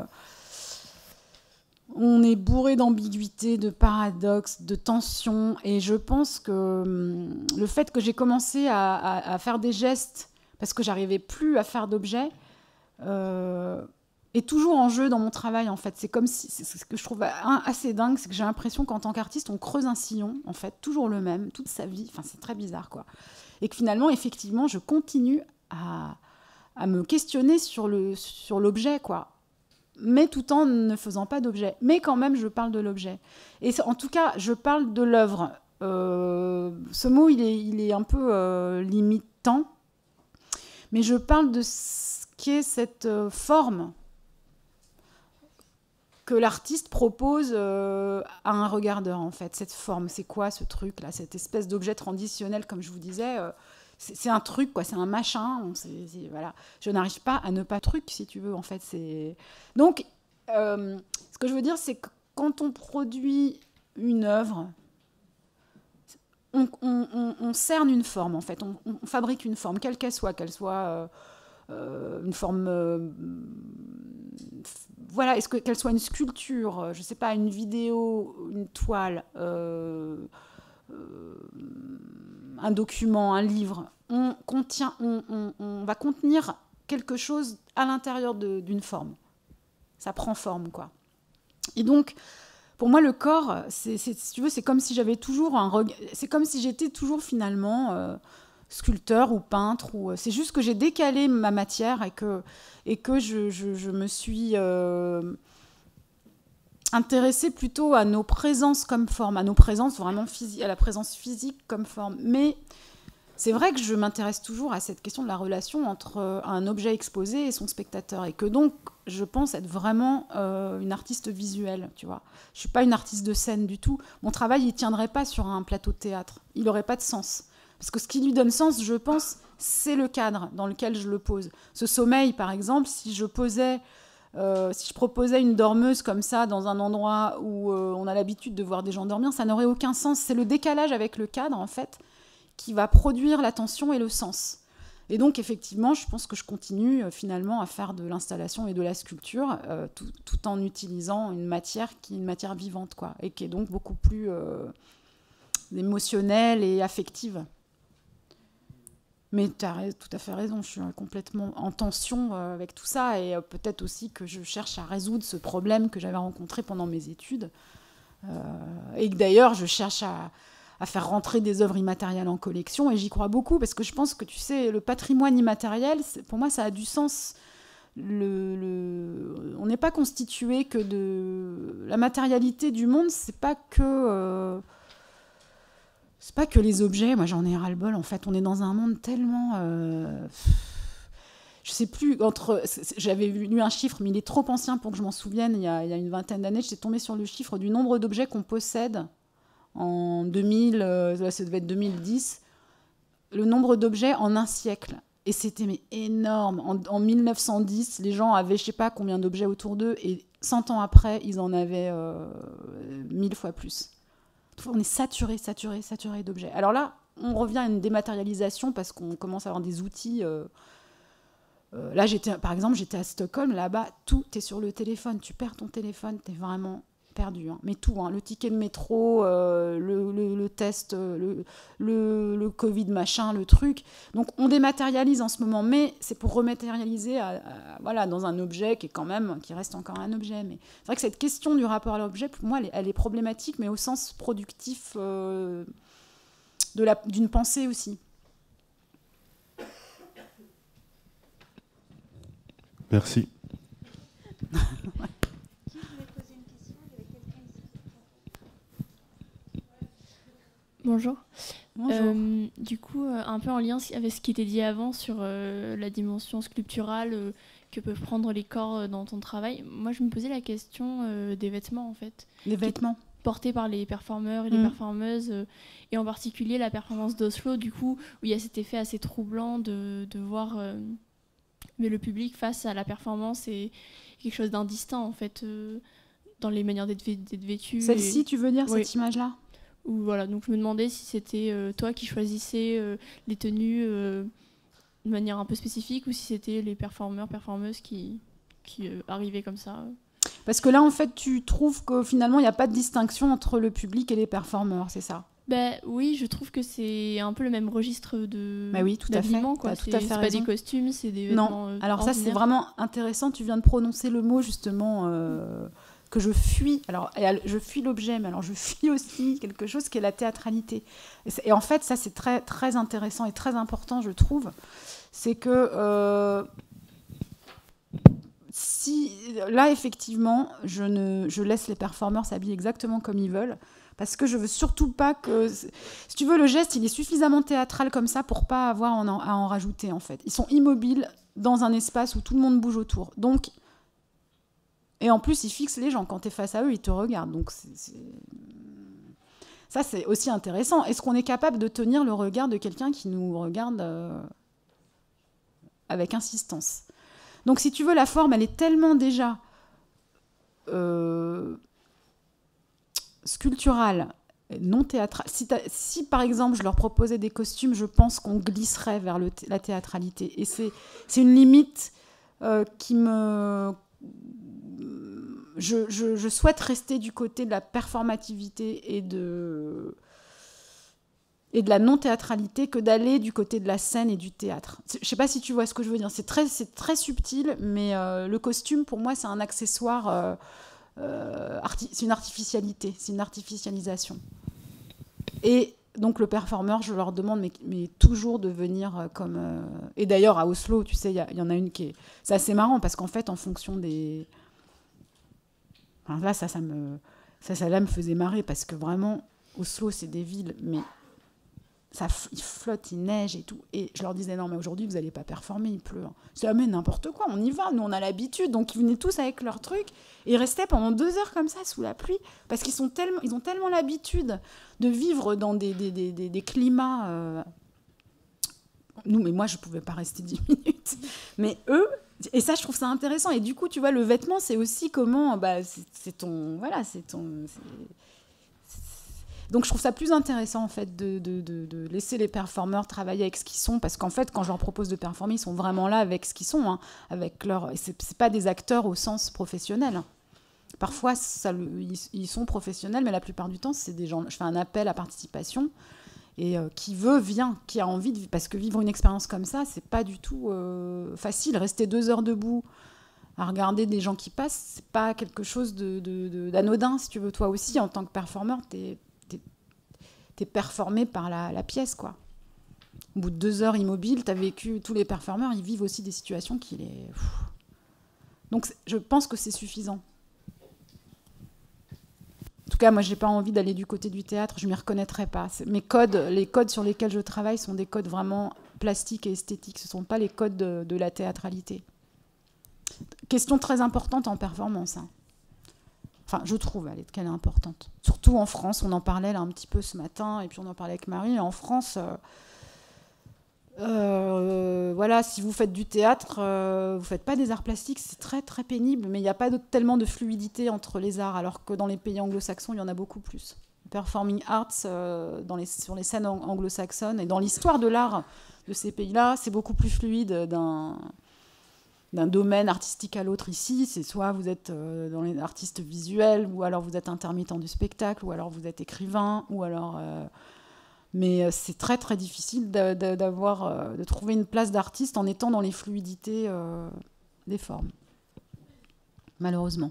on est bourré d'ambiguïté, de paradoxes, de tensions. Et je pense que le fait que j'ai commencé à faire des gestes parce que j'arrivais plus à faire d'objets est toujours en jeu dans mon travail, en fait. C'est comme si... C'est ce que je trouve assez dingue, c'est que j'ai l'impression qu'en tant qu'artiste, on creuse un sillon, en fait, toujours le même, toute sa vie. Enfin, c'est très bizarre, quoi. Et que finalement, effectivement, je continue à me questionner sur l'objet, quoi. Mais tout en ne faisant pas d'objet. Mais quand même, je parle de l'objet. Et en tout cas, je parle de l'œuvre. Ce mot, il est un peu limitant. Mais je parle de ce qu'est cette forme que l'artiste propose à un regardeur, en fait. Cette forme, c'est quoi ce truc-là ? Cette espèce d'objet transitionnel, comme je vous disais... c'est un truc, quoi, c'est un machin. Voilà. Je n'arrive pas à ne pas truc, si tu veux, en fait. Donc, ce que je veux dire, c'est que quand on produit une œuvre, on cerne une forme, en fait. On fabrique une forme, quelle qu'elle soit une forme... voilà, qu'elle soit une sculpture, je ne sais pas, une vidéo, une toile... un document, un livre, on va contenir quelque chose à l'intérieur d'une forme. Ça prend forme, quoi. Et donc, pour moi, le corps, si tu veux, c'est comme si j'avais toujours c'est comme si j'étais toujours finalement sculpteur ou peintre. C'est juste que j'ai décalé ma matière et que je me suis intéressée plutôt à nos présences comme forme, à nos présences vraiment physiques, à la présence physique comme forme. Mais c'est vrai que je m'intéresse toujours à cette question de la relation entre un objet exposé et son spectateur, et que donc je pense être vraiment une artiste visuelle, tu vois. Je suis pas une artiste de scène du tout. Mon travail, il tiendrait pas sur un plateau de théâtre. Il aurait pas de sens. Parce que ce qui lui donne sens, je pense, c'est le cadre dans lequel je le pose. Ce sommeil, par exemple, si je proposais une dormeuse comme ça dans un endroit où on a l'habitude de voir des gens dormir, ça n'aurait aucun sens. C'est le décalage avec le cadre, en fait, qui va produire l'attention et le sens. Et donc, effectivement, je pense que je continue finalement à faire de l'installation et de la sculpture tout en utilisant une matière qui est une matière vivante, quoi, et qui est donc beaucoup plus émotionnelle et affective. Mais tu as tout à fait raison, je suis complètement en tension avec tout ça, et peut-être aussi que je cherche à résoudre ce problème que j'avais rencontré pendant mes études, et que d'ailleurs je cherche à faire rentrer des œuvres immatérielles en collection, et j'y crois beaucoup, parce que je pense que, tu sais, le patrimoine immatériel, pour moi, ça a du sens. On n'est pas constitué que de... La matérialité du monde, c'est pas que les objets. Moi, j'en ai ras-le-bol, en fait. On est dans un monde tellement... Je sais plus, j'avais lu un chiffre, mais il est trop ancien pour que je m'en souvienne. Il y a une vingtaine d'années, j'étais tombée sur le chiffre du nombre d'objets qu'on possède en 2000, ça devait être 2010, le nombre d'objets en un siècle. Et c'était énorme. En 1910, les gens avaient je ne sais pas combien d'objets autour d'eux, et 100 ans après, ils en avaient 1000 fois plus. On est saturé d'objets. Alors là, on revient à une dématérialisation parce qu'on commence à avoir des outils. Là, par exemple, j'étais à Stockholm, là-bas, tout est sur le téléphone. Tu perds ton téléphone, tu es vraiment... perdu, hein. Mais tout, hein. Le ticket de métro, le test, le Covid machin, le truc. Donc on dématérialise en ce moment, mais c'est pour rematérialiser voilà, dans un objet qui reste encore un objet. Mais c'est vrai que cette question du rapport à l'objet, pour moi, elle est problématique, mais au sens productif d'une pensée aussi. Merci. Bonjour. Bonjour. Du coup, un peu en lien avec ce qui était dit avant sur la dimension sculpturale que peuvent prendre les corps dans ton travail, moi je me posais la question des vêtements en fait. Les vêtements Portés par les performeurs et les performeuses, et en particulier la performance d'Oslo, du coup, où il y a cet effet assez troublant de voir mais le public face à la performance est quelque chose d'indistinct en fait, dans les manières d'être vêtu. Celle-ci, tu veux dire, oui. Cette image-là? Voilà, donc je me demandais si c'était toi qui choisissais les tenues de manière un peu spécifique, ou si c'était les performeuses qui arrivaient comme ça. Parce que là, en fait, tu trouves que finalement, il n'y a pas de distinction entre le public et les performeurs, c'est ça? Oui, je trouve que c'est un peu le même registre oui, tout à fait. Quoi. Tout à fait c'est pas des costumes, c'est des vêtements. Non, alors ça, c'est ordinaires. vraiment intéressant. Tu viens de prononcer le mot, justement, que je fuis. Alors, je fuis l'objet, mais alors je fuis aussi quelque chose qui est la théâtralité. Et en fait, ça, c'est très, très intéressant et très important, je trouve. C'est que... là, effectivement, je laisse les performeurs s'habiller exactement comme ils veulent, parce que je veux surtout pas que... Si tu veux, le geste, il est suffisamment théâtral comme ça pour pas avoir à en rajouter, en fait. Ils sont immobiles dans un espace où tout le monde bouge autour. Donc... Et en plus, ils fixent les gens. Quand tu es face à eux, ils te regardent. Donc, ça, c'est aussi intéressant. Est-ce qu'on est capable de tenir le regard de quelqu'un qui nous regarde avec insistance? Donc, si tu veux, la forme, elle est tellement déjà sculpturale, non théâtrale. Si, par exemple, je leur proposais des costumes, je pense qu'on glisserait vers la théâtralité. Et c'est une limite qui me... Je souhaite rester du côté de la performativité et de la non-théâtralité que d'aller du côté de la scène et du théâtre. Je ne sais pas si tu vois ce que je veux dire. C'est très subtil, mais le costume, pour moi, c'est un accessoire. C'est une artificialité, c'est une artificialisation. Et donc, le performeur, je leur demande mais toujours de venir comme... Et d'ailleurs, à Oslo, tu sais, il y en a une qui est... C'est assez marrant, parce qu'en fait, en fonction des... Enfin, là, ça me faisait marrer, parce que vraiment, Oslo, c'est des villes, mais il flotte, il neige et tout. Et je leur disais, non, mais aujourd'hui, vous n'allez pas performer, il pleut. C'est ah, mais n'importe quoi, on y va, nous, on a l'habitude. Donc, ils venaient tous avec leur truc, et ils restaient pendant 2 heures comme ça, sous la pluie, parce qu'ils ont tellement l'habitude de vivre dans des climats... mais moi, je ne pouvais pas rester 10 minutes. Mais eux... Et ça, je trouve ça intéressant. Et du coup, tu vois, le vêtement, c'est aussi comment... c'est ton... Voilà, c'est ton... Donc je trouve ça plus intéressant en fait de laisser les performeurs travailler avec ce qu'ils sont, parce qu'en fait quand je leur propose de performer, ils sont vraiment là avec ce qu'ils sont, hein, avec leur... c'est pas des acteurs au sens professionnel. Parfois ils sont professionnels, mais la plupart du temps c'est des gens. Je fais un appel à participation et qui veut vient, qui a envie de... parce que vivre une expérience comme ça, c'est pas du tout facile. Rester 2 heures debout à regarder des gens qui passent, c'est pas quelque chose d'anodin, si tu veux. Toi aussi en tant que performeur, t'es performé par la pièce, quoi. Au bout de 2 heures immobile, t'as vécu... Tous les performeurs, ils vivent aussi des situations qui les... Donc je pense que c'est suffisant. En tout cas, moi, j'ai pas envie d'aller du côté du théâtre, je m'y reconnaîtrais pas. Les codes sur lesquels je travaille sont des codes vraiment plastiques et esthétiques, ce sont pas les codes de la théâtralité. Question très importante en performance, hein. Enfin, je trouve qu'elle est importante. Surtout en France, on en parlait là un petit peu ce matin, et puis on en parlait avec Marie. En France, voilà, si vous faites du théâtre, vous faites pas des arts plastiques, c'est très très pénible, mais il n'y a pas tellement de fluidité entre les arts, alors que dans les pays anglo-saxons, il y en a beaucoup plus. Performing arts, sur les scènes anglo-saxonnes, et dans l'histoire de l'art de ces pays-là, c'est beaucoup plus fluide d'un domaine artistique à l'autre. Ici, c'est soit vous êtes dans les artistes visuels, ou alors vous êtes intermittent du spectacle, ou alors vous êtes écrivain, ou alors... mais c'est très très difficile de trouver une place d'artiste en étant dans les fluidités des formes. Malheureusement.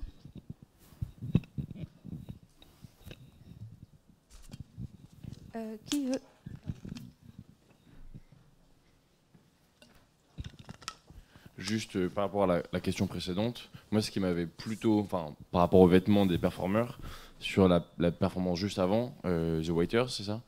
Qui veut... Juste par rapport à la question précédente, moi ce qui m'avait plutôt, par rapport aux vêtements des performeurs, sur la performance juste avant, The Waiters, c'est ça?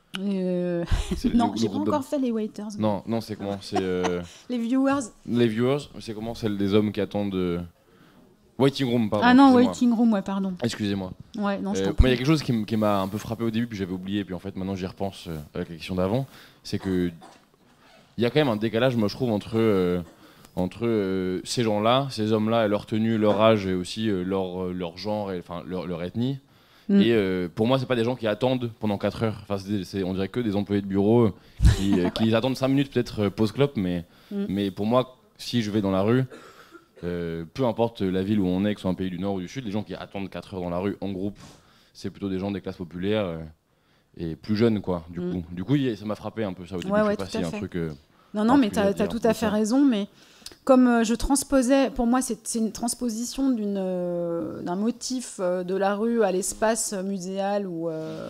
Non, j'ai pas encore fait les Waiters. Non, c'est comment? C'est les Viewers. Les Viewers, c'est comment? Celle des hommes qui attendent... Waiting Room, pardon. Ah non, Waiting Room, ouais, pardon. Excusez-moi. Ouais, non, je moi, il y a quelque chose qui m'a un peu frappé au début, puis j'avais oublié, puis en fait maintenant j'y repense avec la question d'avant, c'est que il y a quand même un décalage, moi je trouve, entre ces gens-là, ces hommes-là, et leur tenue, leur âge, et aussi leur genre, et leur ethnie. Et pour moi, c'est pas des gens qui attendent pendant 4 heures. Enfin, on dirait que des employés de bureau qui attendent 5 minutes peut-être post-clope, mais pour moi, si je vais dans la rue, peu importe la ville où on est, que ce soit un pays du Nord ou du Sud, les gens qui attendent 4 heures dans la rue en groupe, c'est plutôt des gens des classes populaires et plus jeunes, quoi. Du coup, ça m'a frappé un peu ça au début. Ouais, je sais pas s'il y a un truc. Non, mais tu as tout à fait raison, mais comme je transposais, pour moi c'est une transposition d'un motif de la rue à l'espace muséal où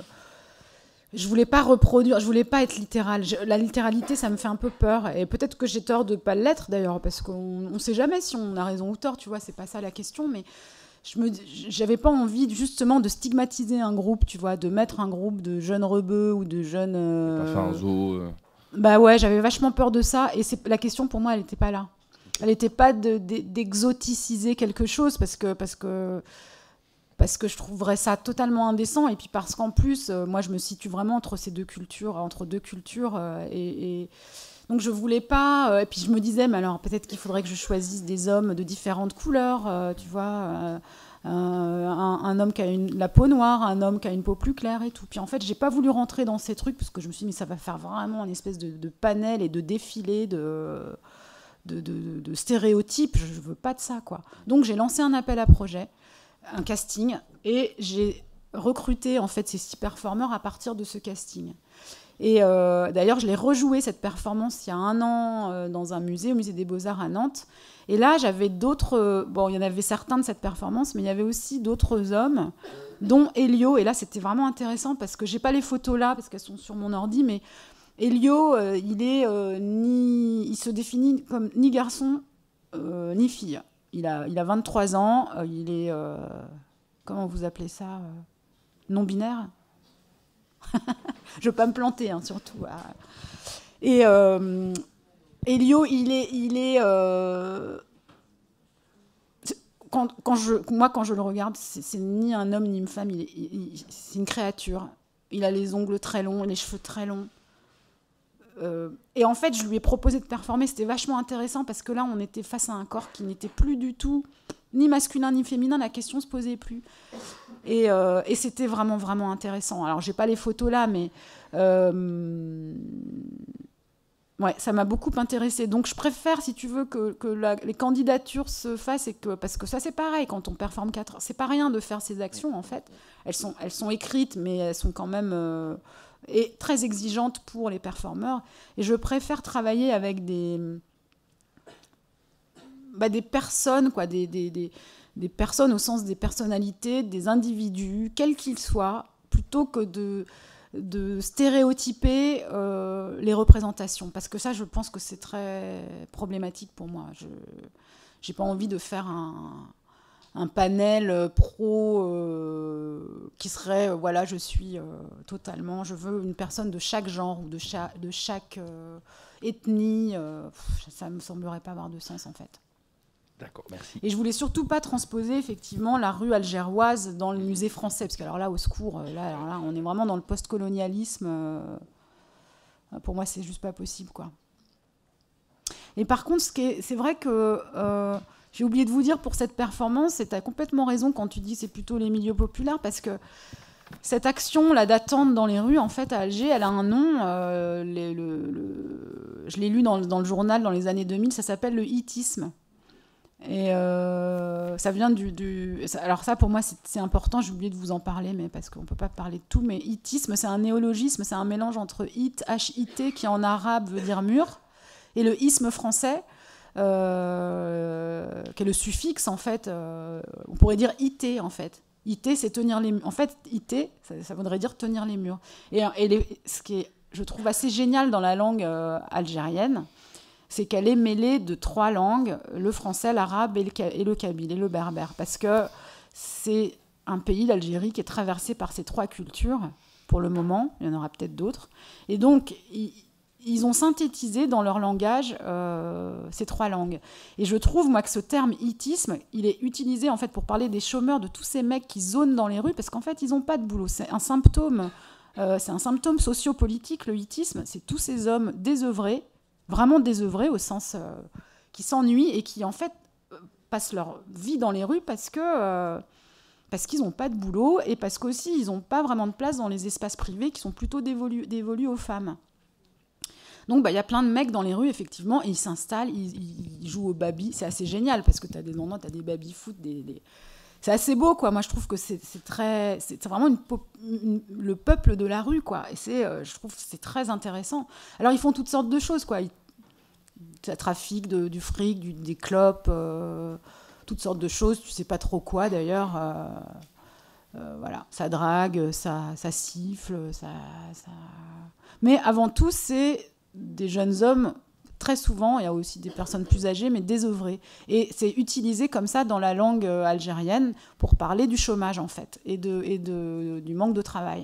je voulais pas reproduire, je voulais pas être littérale. La littéralité, ça me fait un peu peur, et peut-être que j'ai tort de pas l'être d'ailleurs, parce qu'on sait jamais si on a raison ou tort, tu vois, c'est pas ça la question, mais j'avais pas envie justement de stigmatiser un groupe, tu vois, de mettre un groupe de jeunes rebeux ou de jeunes... Pas faire un zoo. Bah ouais, j'avais vachement peur de ça, et la question pour moi, elle n'était pas là. Elle n'était pas d'exoticiser quelque chose, parce que je trouverais ça totalement indécent, et puis parce qu'en plus, moi je me situe vraiment entre deux cultures, et donc je voulais pas, et puis je me disais, mais alors peut-être qu'il faudrait que je choisisse des hommes de différentes couleurs, tu vois, un homme qui a la peau noire, un homme qui a une peau plus claire et tout. Puis en fait, j'ai pas voulu rentrer dans ces trucs, parce que je me suis dit, mais ça va faire vraiment une espèce de panel et de défilé de stéréotypes, je veux pas de ça, quoi. Donc j'ai lancé un appel à projet, un casting, et j'ai recruté en fait ces 6 performeurs à partir de ce casting. Et d'ailleurs, je l'ai rejoué cette performance il y a 1 an dans un musée, au musée des Beaux-Arts à Nantes. Et là, j'avais d'autres... il y en avait certains de cette performance, mais il y avait aussi d'autres hommes, dont Elio. Et là, c'était vraiment intéressant, parce que j'ai pas les photos là, parce qu'elles sont sur mon ordi, mais Elio, il se définit comme ni garçon ni fille. Il a 23 ans, il est... comment vous appelez ça non-binaire. Je veux pas me planter, hein, surtout. Et Elio, il est quand je le regarde, c'est ni un homme ni une femme, c'est une créature. Il a les ongles très longs, les cheveux très longs. Et en fait, je lui ai proposé de performer. C'était vachement intéressant, parce que là, on était face à un corps qui n'était plus du tout ni masculin ni féminin, la question se posait plus. Et c'était vraiment, vraiment intéressant. Alors, j'ai pas les photos là, mais ouais, ça m'a beaucoup intéressée. Donc, je préfère, si tu veux, que les candidatures se fassent, parce que ça, c'est pareil, quand on performe 4 heures. C'est pas rien de faire ces actions, en fait. Elles sont écrites, mais elles sont quand même très exigeantes pour les performeurs. Et je préfère travailler avec des personnes, quoi, des personnes au sens des personnalités, des individus, quels qu'ils soient, plutôt que de stéréotyper les représentations. Parce que ça, je pense que c'est très problématique pour moi. Je n'ai pas envie de faire un panel pro qui serait, voilà, je suis totalement... Je veux une personne de chaque genre ou de chaque ethnie. Ça ne me semblerait pas avoir de sens, en fait. D'accord, merci. Et je voulais surtout pas transposer effectivement la rue algéroise dans le musée français, parce que alors là, au secours, là, on est vraiment dans le post-colonialisme. Pour moi, c'est juste pas possible, quoi. Et par contre, c'est vrai que j'ai oublié de vous dire pour cette performance, et tu as complètement raison quand tu dis que c'est plutôt les milieux populaires, parce que cette action là d'attente dans les rues, en fait, à Alger, elle a un nom. Je l'ai lu dans le journal dans les années 2000. Ça s'appelle le hitisme. Et ça vient alors ça, pour moi, c'est important, j'ai oublié de vous en parler, mais parce qu'on ne peut pas parler de tout, mais hitisme, c'est un néologisme, c'est un mélange entre hit, H-I-T, qui en arabe veut dire mur, et le isme français, qui est le suffixe, en fait, on pourrait dire IT, en fait. IT, c'est tenir les murs. En fait, IT, ça voudrait dire tenir les murs. Et ce qui est, je trouve, assez génial dans la langue algérienne, c'est qu'elle est mêlée de 3 langues, le français, l'arabe et le kabyle et le berbère. Parce que c'est un pays, l'Algérie, qui est traversé par ces 3 cultures, pour le moment. Il y en aura peut-être d'autres. Et donc, ils ont synthétisé dans leur langage ces 3 langues. Et je trouve, moi, que ce terme hitisme, il est utilisé, en fait, pour parler des chômeurs, de tous ces mecs qui zonent dans les rues, parce qu'en fait, ils n'ont pas de boulot. C'est un symptôme sociopolitique, le hitisme. C'est tous ces hommes désœuvrés, vraiment désœuvrés au sens qui s'ennuient et qui en fait passent leur vie dans les rues parce qu'ils n'ont pas de boulot et parce qu'aussi ils n'ont pas vraiment de place dans les espaces privés qui sont plutôt dévolus aux femmes. Donc y a plein de mecs dans les rues effectivement et ils s'installent, ils jouent au baby. C'est assez génial parce que tu as des endroits, tu as des baby-foot, c'est assez beau, quoi. Moi, je trouve que c'est vraiment le peuple de la rue, quoi. Et je trouve que c'est très intéressant. Alors, ils font toutes sortes de choses, quoi. Ça trafique du fric, des clopes, toutes sortes de choses. Tu sais pas trop quoi, d'ailleurs. Voilà, ça drague, ça siffle, Mais avant tout, c'est des jeunes hommes. Très souvent, il y a aussi des personnes plus âgées, mais désœuvrées. Et c'est utilisé comme ça dans la langue algérienne pour parler du chômage, en fait, et du manque de travail.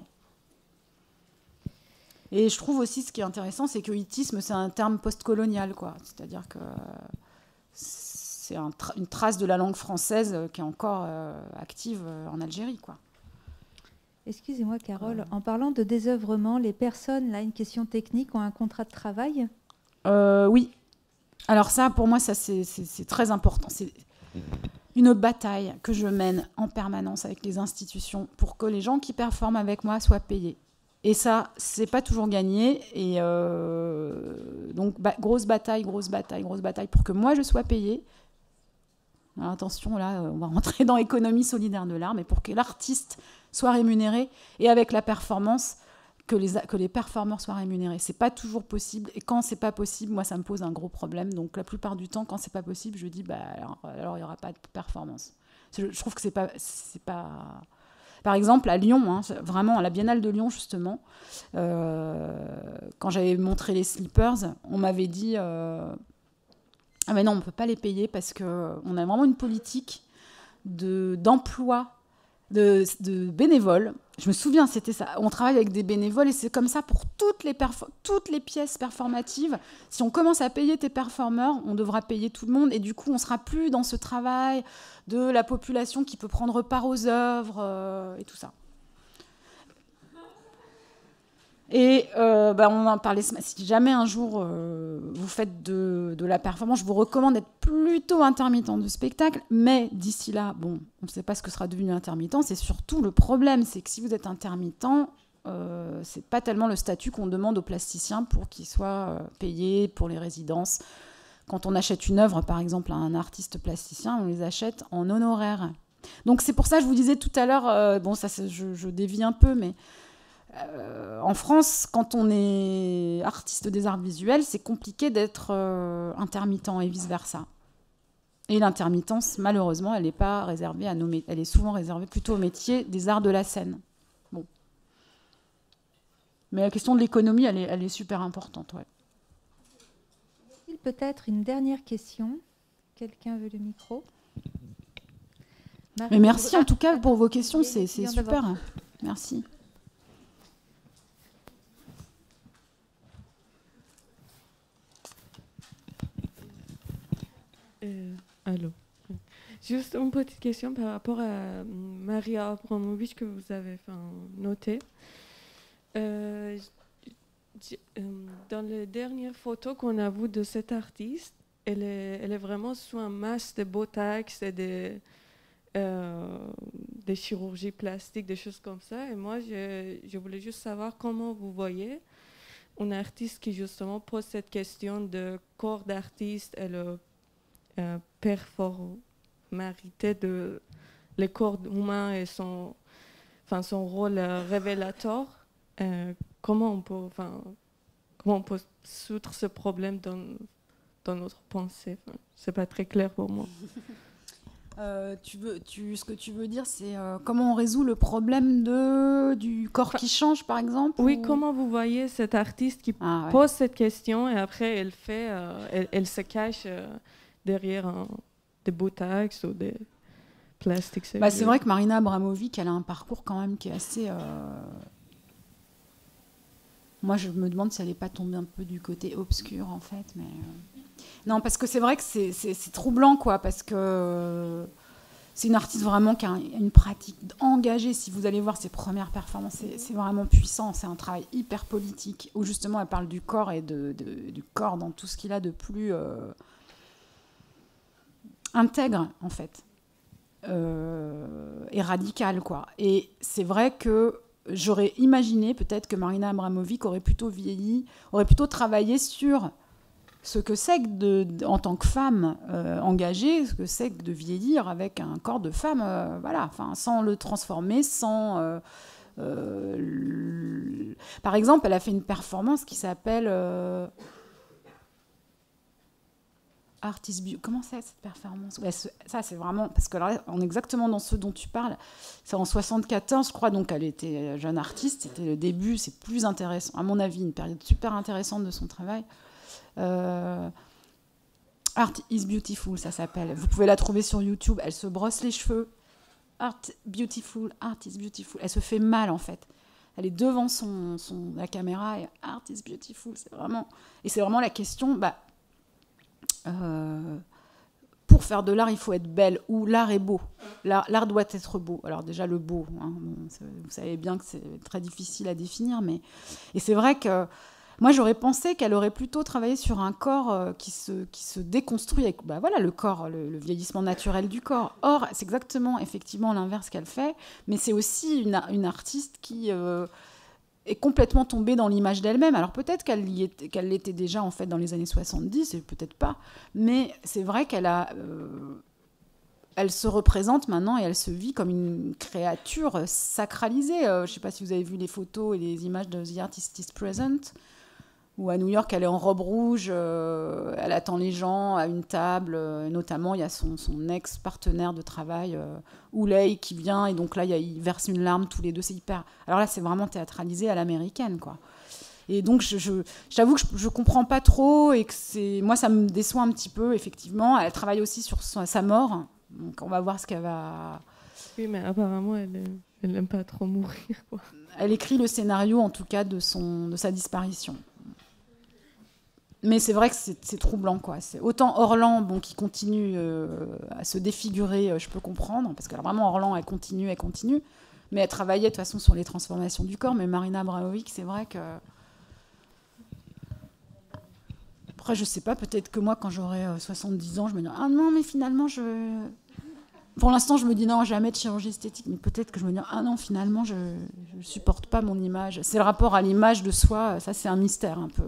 Et je trouve aussi, ce qui est intéressant, c'est que hitisme, c'est un terme postcolonial, quoi. C'est-à-dire que c'est une trace de la langue française qui est encore active en Algérie, quoi. Excusez-moi, Carole, en parlant de désœuvrement, les personnes, là, une question technique, ont un contrat de travail ? Oui. Alors ça, pour moi, ça c'est très important. C'est une bataille que je mène en permanence avec les institutions pour que les gens qui performent avec moi soient payés. Et ça, c'est pas toujours gagné. Et donc, grosse bataille pour que moi, je sois payée. Alors, attention, là, on va rentrer dans l'économie solidaire de l'art, mais pour que l'artiste soit rémunéré et avec la performance, que les performeurs soient rémunérés. C'est pas toujours possible. Et quand c'est pas possible, moi, ça me pose un gros problème. Donc, la plupart du temps, quand c'est pas possible, je dis, alors il y aura pas de performance. Je trouve que c'est pas... Par exemple, à Lyon, vraiment, à la Biennale de Lyon, justement, quand j'avais montré les slippers, on m'avait dit ah mais non, on peut pas les payer parce qu'on a vraiment une politique d'emploi de bénévoles. Je me souviens, c'était ça. On travaille avec des bénévoles et c'est comme ça pour toutes les pièces performatives. Si on commence à payer tes performeurs, on devra payer tout le monde et du coup, on sera plus dans ce travail de la population qui peut prendre part aux œuvres et tout ça. Et on en parlait, si jamais un jour vous faites de la performance, je vous recommande d'être plutôt intermittent de spectacle, mais d'ici là, bon, on ne sait pas ce que sera devenu intermittent, c'est surtout le problème, c'est que si vous êtes intermittent, c'est pas tellement le statut qu'on demande aux plasticiens pour qu'ils soient payés pour les résidences. Quand on achète une œuvre, par exemple, à un artiste plasticien, on les achète en honoraires. Donc c'est pour ça que je vous disais tout à l'heure, je dévie un peu, mais en France, quand on est artiste des arts visuels, c'est compliqué d'être intermittent et vice-versa. Et l'intermittence, malheureusement, elle n'est pas réservée à nos métiers. Elle est souvent réservée plutôt au métier des arts de la scène. Bon. Mais la question de l'économie, elle est super importante. Ouais. Peut-être une dernière question. Quelqu'un veut le micro? Mais merci en tout cas pour vos questions, c'est super. Merci. Allô. Juste une petite question par rapport à Maria Abramovic que vous avez noté. Dans les dernières photos qu'on a vues de cet artiste, elle est vraiment sous un masque de Botox et des chirurgies plastiques, des choses comme ça. Et moi, je voulais juste savoir comment vous voyez un artiste qui justement pose cette question de corps d'artiste et le performarité de le corps humain et son rôle révélateur. Comment on peut résoudre ce problème dans notre pensée? C'est pas très clair pour moi. Ce que tu veux dire, c'est comment on résout le problème du corps qui change, par exemple? Oui, comment vous voyez cet artiste qui pose cette question et après elle se cache derrière des Botox ou des plastiques. C'est vrai que Marina Abramovic, elle a un parcours quand même qui est assez... Moi, je me demande si elle n'est pas tombée un peu du côté obscur, en fait. Mais non, parce que c'est vrai que c'est troublant, quoi, parce que c'est une artiste vraiment qui a une pratique engagée. Si vous allez voir ses premières performances, c'est vraiment puissant. C'est un travail hyper politique, où justement, elle parle du corps et du corps dans tout ce qu'il a de plus... intègre en fait et radical quoi. Et c'est vrai que j'aurais imaginé peut-être que Marina Abramovic aurait plutôt travaillé sur ce que c'est que en tant que femme engagée, ce que c'est que de vieillir avec un corps de femme, sans le transformer, sans par exemple, elle a fait une performance qui s'appelle Comment c'est cette performance? Ça, c'est vraiment... Parce que là, on est exactement dans ce dont tu parles. C'est en 1974, je crois, donc elle était jeune artiste. C'était le début, c'est plus intéressant. À mon avis, une période super intéressante de son travail. Art is Beautiful, ça s'appelle. Vous pouvez la trouver sur YouTube. Elle se brosse les cheveux. Art is Beautiful. Elle se fait mal, en fait. Elle est devant la caméra et Art is Beautiful. C'est vraiment la question... pour faire de l'art, il faut être belle, ou l'art est beau. L'art doit être beau. Alors déjà, le beau, vous savez bien que c'est très difficile à définir, et c'est vrai que moi, j'aurais pensé qu'elle aurait plutôt travaillé sur un corps qui se déconstruit avec le corps, le vieillissement naturel du corps. Or, c'est exactement, effectivement, l'inverse qu'elle fait, mais c'est aussi une artiste qui... est complètement tombée dans l'image d'elle-même. Alors peut-être qu'elle l'était déjà en fait dans les années 70, et peut-être pas, mais c'est vrai elle se représente maintenant et elle se vit comme une créature sacralisée. Je ne sais pas si vous avez vu les photos et les images de The Artist is Present, où à New York, elle est en robe rouge, elle attend les gens à une table, notamment il y a son ex-partenaire de travail, Ouley, qui vient, et donc là, ils versent une larme tous les deux, c'est hyper... Alors là, c'est vraiment théâtralisé à l'américaine, quoi. Et donc, j'avoue que je comprends pas trop, et que moi, ça me déçoit un petit peu, effectivement. Elle travaille aussi sur sa mort, donc on va voir ce qu'elle va... Oui, mais apparemment, elle n'aime pas trop mourir, quoi. Elle écrit le scénario, en tout cas, de sa disparition. Mais c'est vrai que c'est troublant, quoi. Autant Orlan, qui continue à se défigurer, je peux comprendre, parce que vraiment Orlan, elle continue. Mais elle travaillait de toute façon sur les transformations du corps. Mais Marina Abramovic, c'est vrai que... Après, je sais pas, peut-être que moi, quand j'aurai 70 ans, je me dis « Ah non, mais finalement, Pour l'instant, je me dis non, jamais de chirurgie esthétique, mais peut-être que je me dis ah non, finalement, je ne supporte pas mon image. C'est le rapport à l'image de soi, ça c'est un mystère un peu.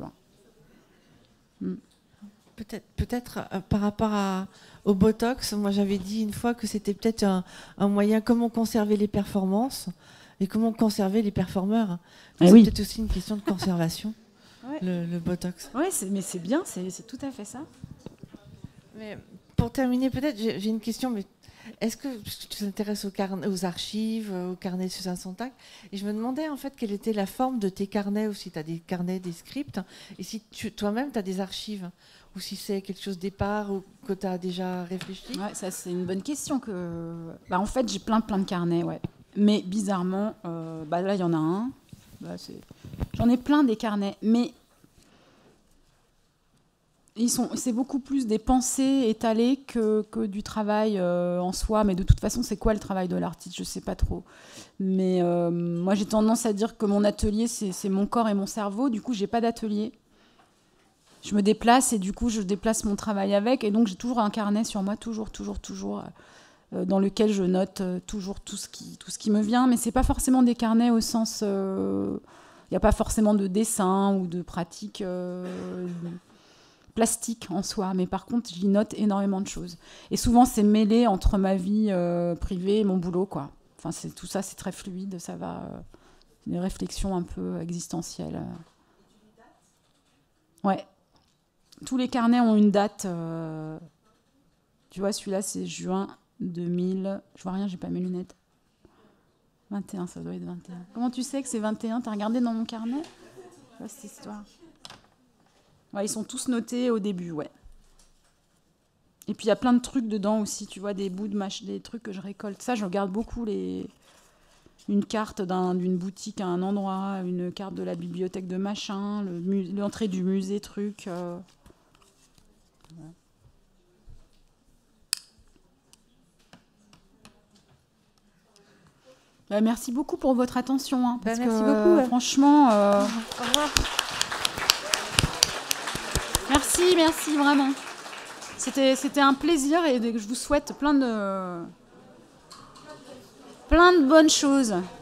Peut-être par rapport au Botox, moi j'avais dit une fois que c'était peut-être un moyen comment conserver les performances et comment conserver les performeurs. C'est peut-être aussi une question de conservation, le Botox. Oui, mais c'est bien, c'est tout à fait ça. Mais pour terminer, peut-être, j'ai une question, mais est-ce que tu t'intéresses aux archives, aux carnets de Suzanne Sontag, et je me demandais en fait quelle était la forme de tes carnets, ou si tu as des carnets, des scripts, et si toi-même tu as des archives, ou si c'est quelque chose d'épars ou que tu as déjà réfléchi. Ouais, ça c'est une bonne question. En fait, j'ai plein de carnets, ouais. Mais bizarrement, là il y en a un. J'en ai plein des carnets, mais c'est beaucoup plus des pensées étalées que du travail en soi. Mais de toute façon, c'est quoi le travail de l'artiste? Je ne sais pas trop. Mais moi, j'ai tendance à dire que mon atelier, c'est mon corps et mon cerveau. Du coup, je n'ai pas d'atelier. Je me déplace et du coup, je déplace mon travail avec. Et donc, j'ai toujours un carnet sur moi, toujours, dans lequel je note toujours tout ce qui me vient. Mais ce n'est pas forcément des carnets au sens... Il n'y a pas forcément de dessin ou de pratique... plastique en soi, mais par contre j'y note énormément de choses et souvent c'est mêlé entre ma vie privée et mon boulot quoi. Enfin tout ça c'est très fluide, ça va des réflexions un peu existentielles. Ouais, tous les carnets ont une date. Tu vois, celui-là c'est juin 2000. Je vois rien, j'ai pas mes lunettes. 21, ça doit être 21. Comment tu sais que c'est 21? T'as regardé dans mon carnet? Cette histoire. Ouais, ils sont tous notés au début, ouais. Et puis il y a plein de trucs dedans aussi, tu vois, des bouts des trucs que je récolte. Ça, je regarde beaucoup une carte d'une boutique à un endroit, une carte de la bibliothèque de machin, l'entrée du musée, truc. Ouais. Bah, merci beaucoup pour votre attention. Hein, parce merci que, beaucoup. Franchement... Au revoir. Merci, vraiment. C'était un plaisir et je vous souhaite plein de bonnes choses.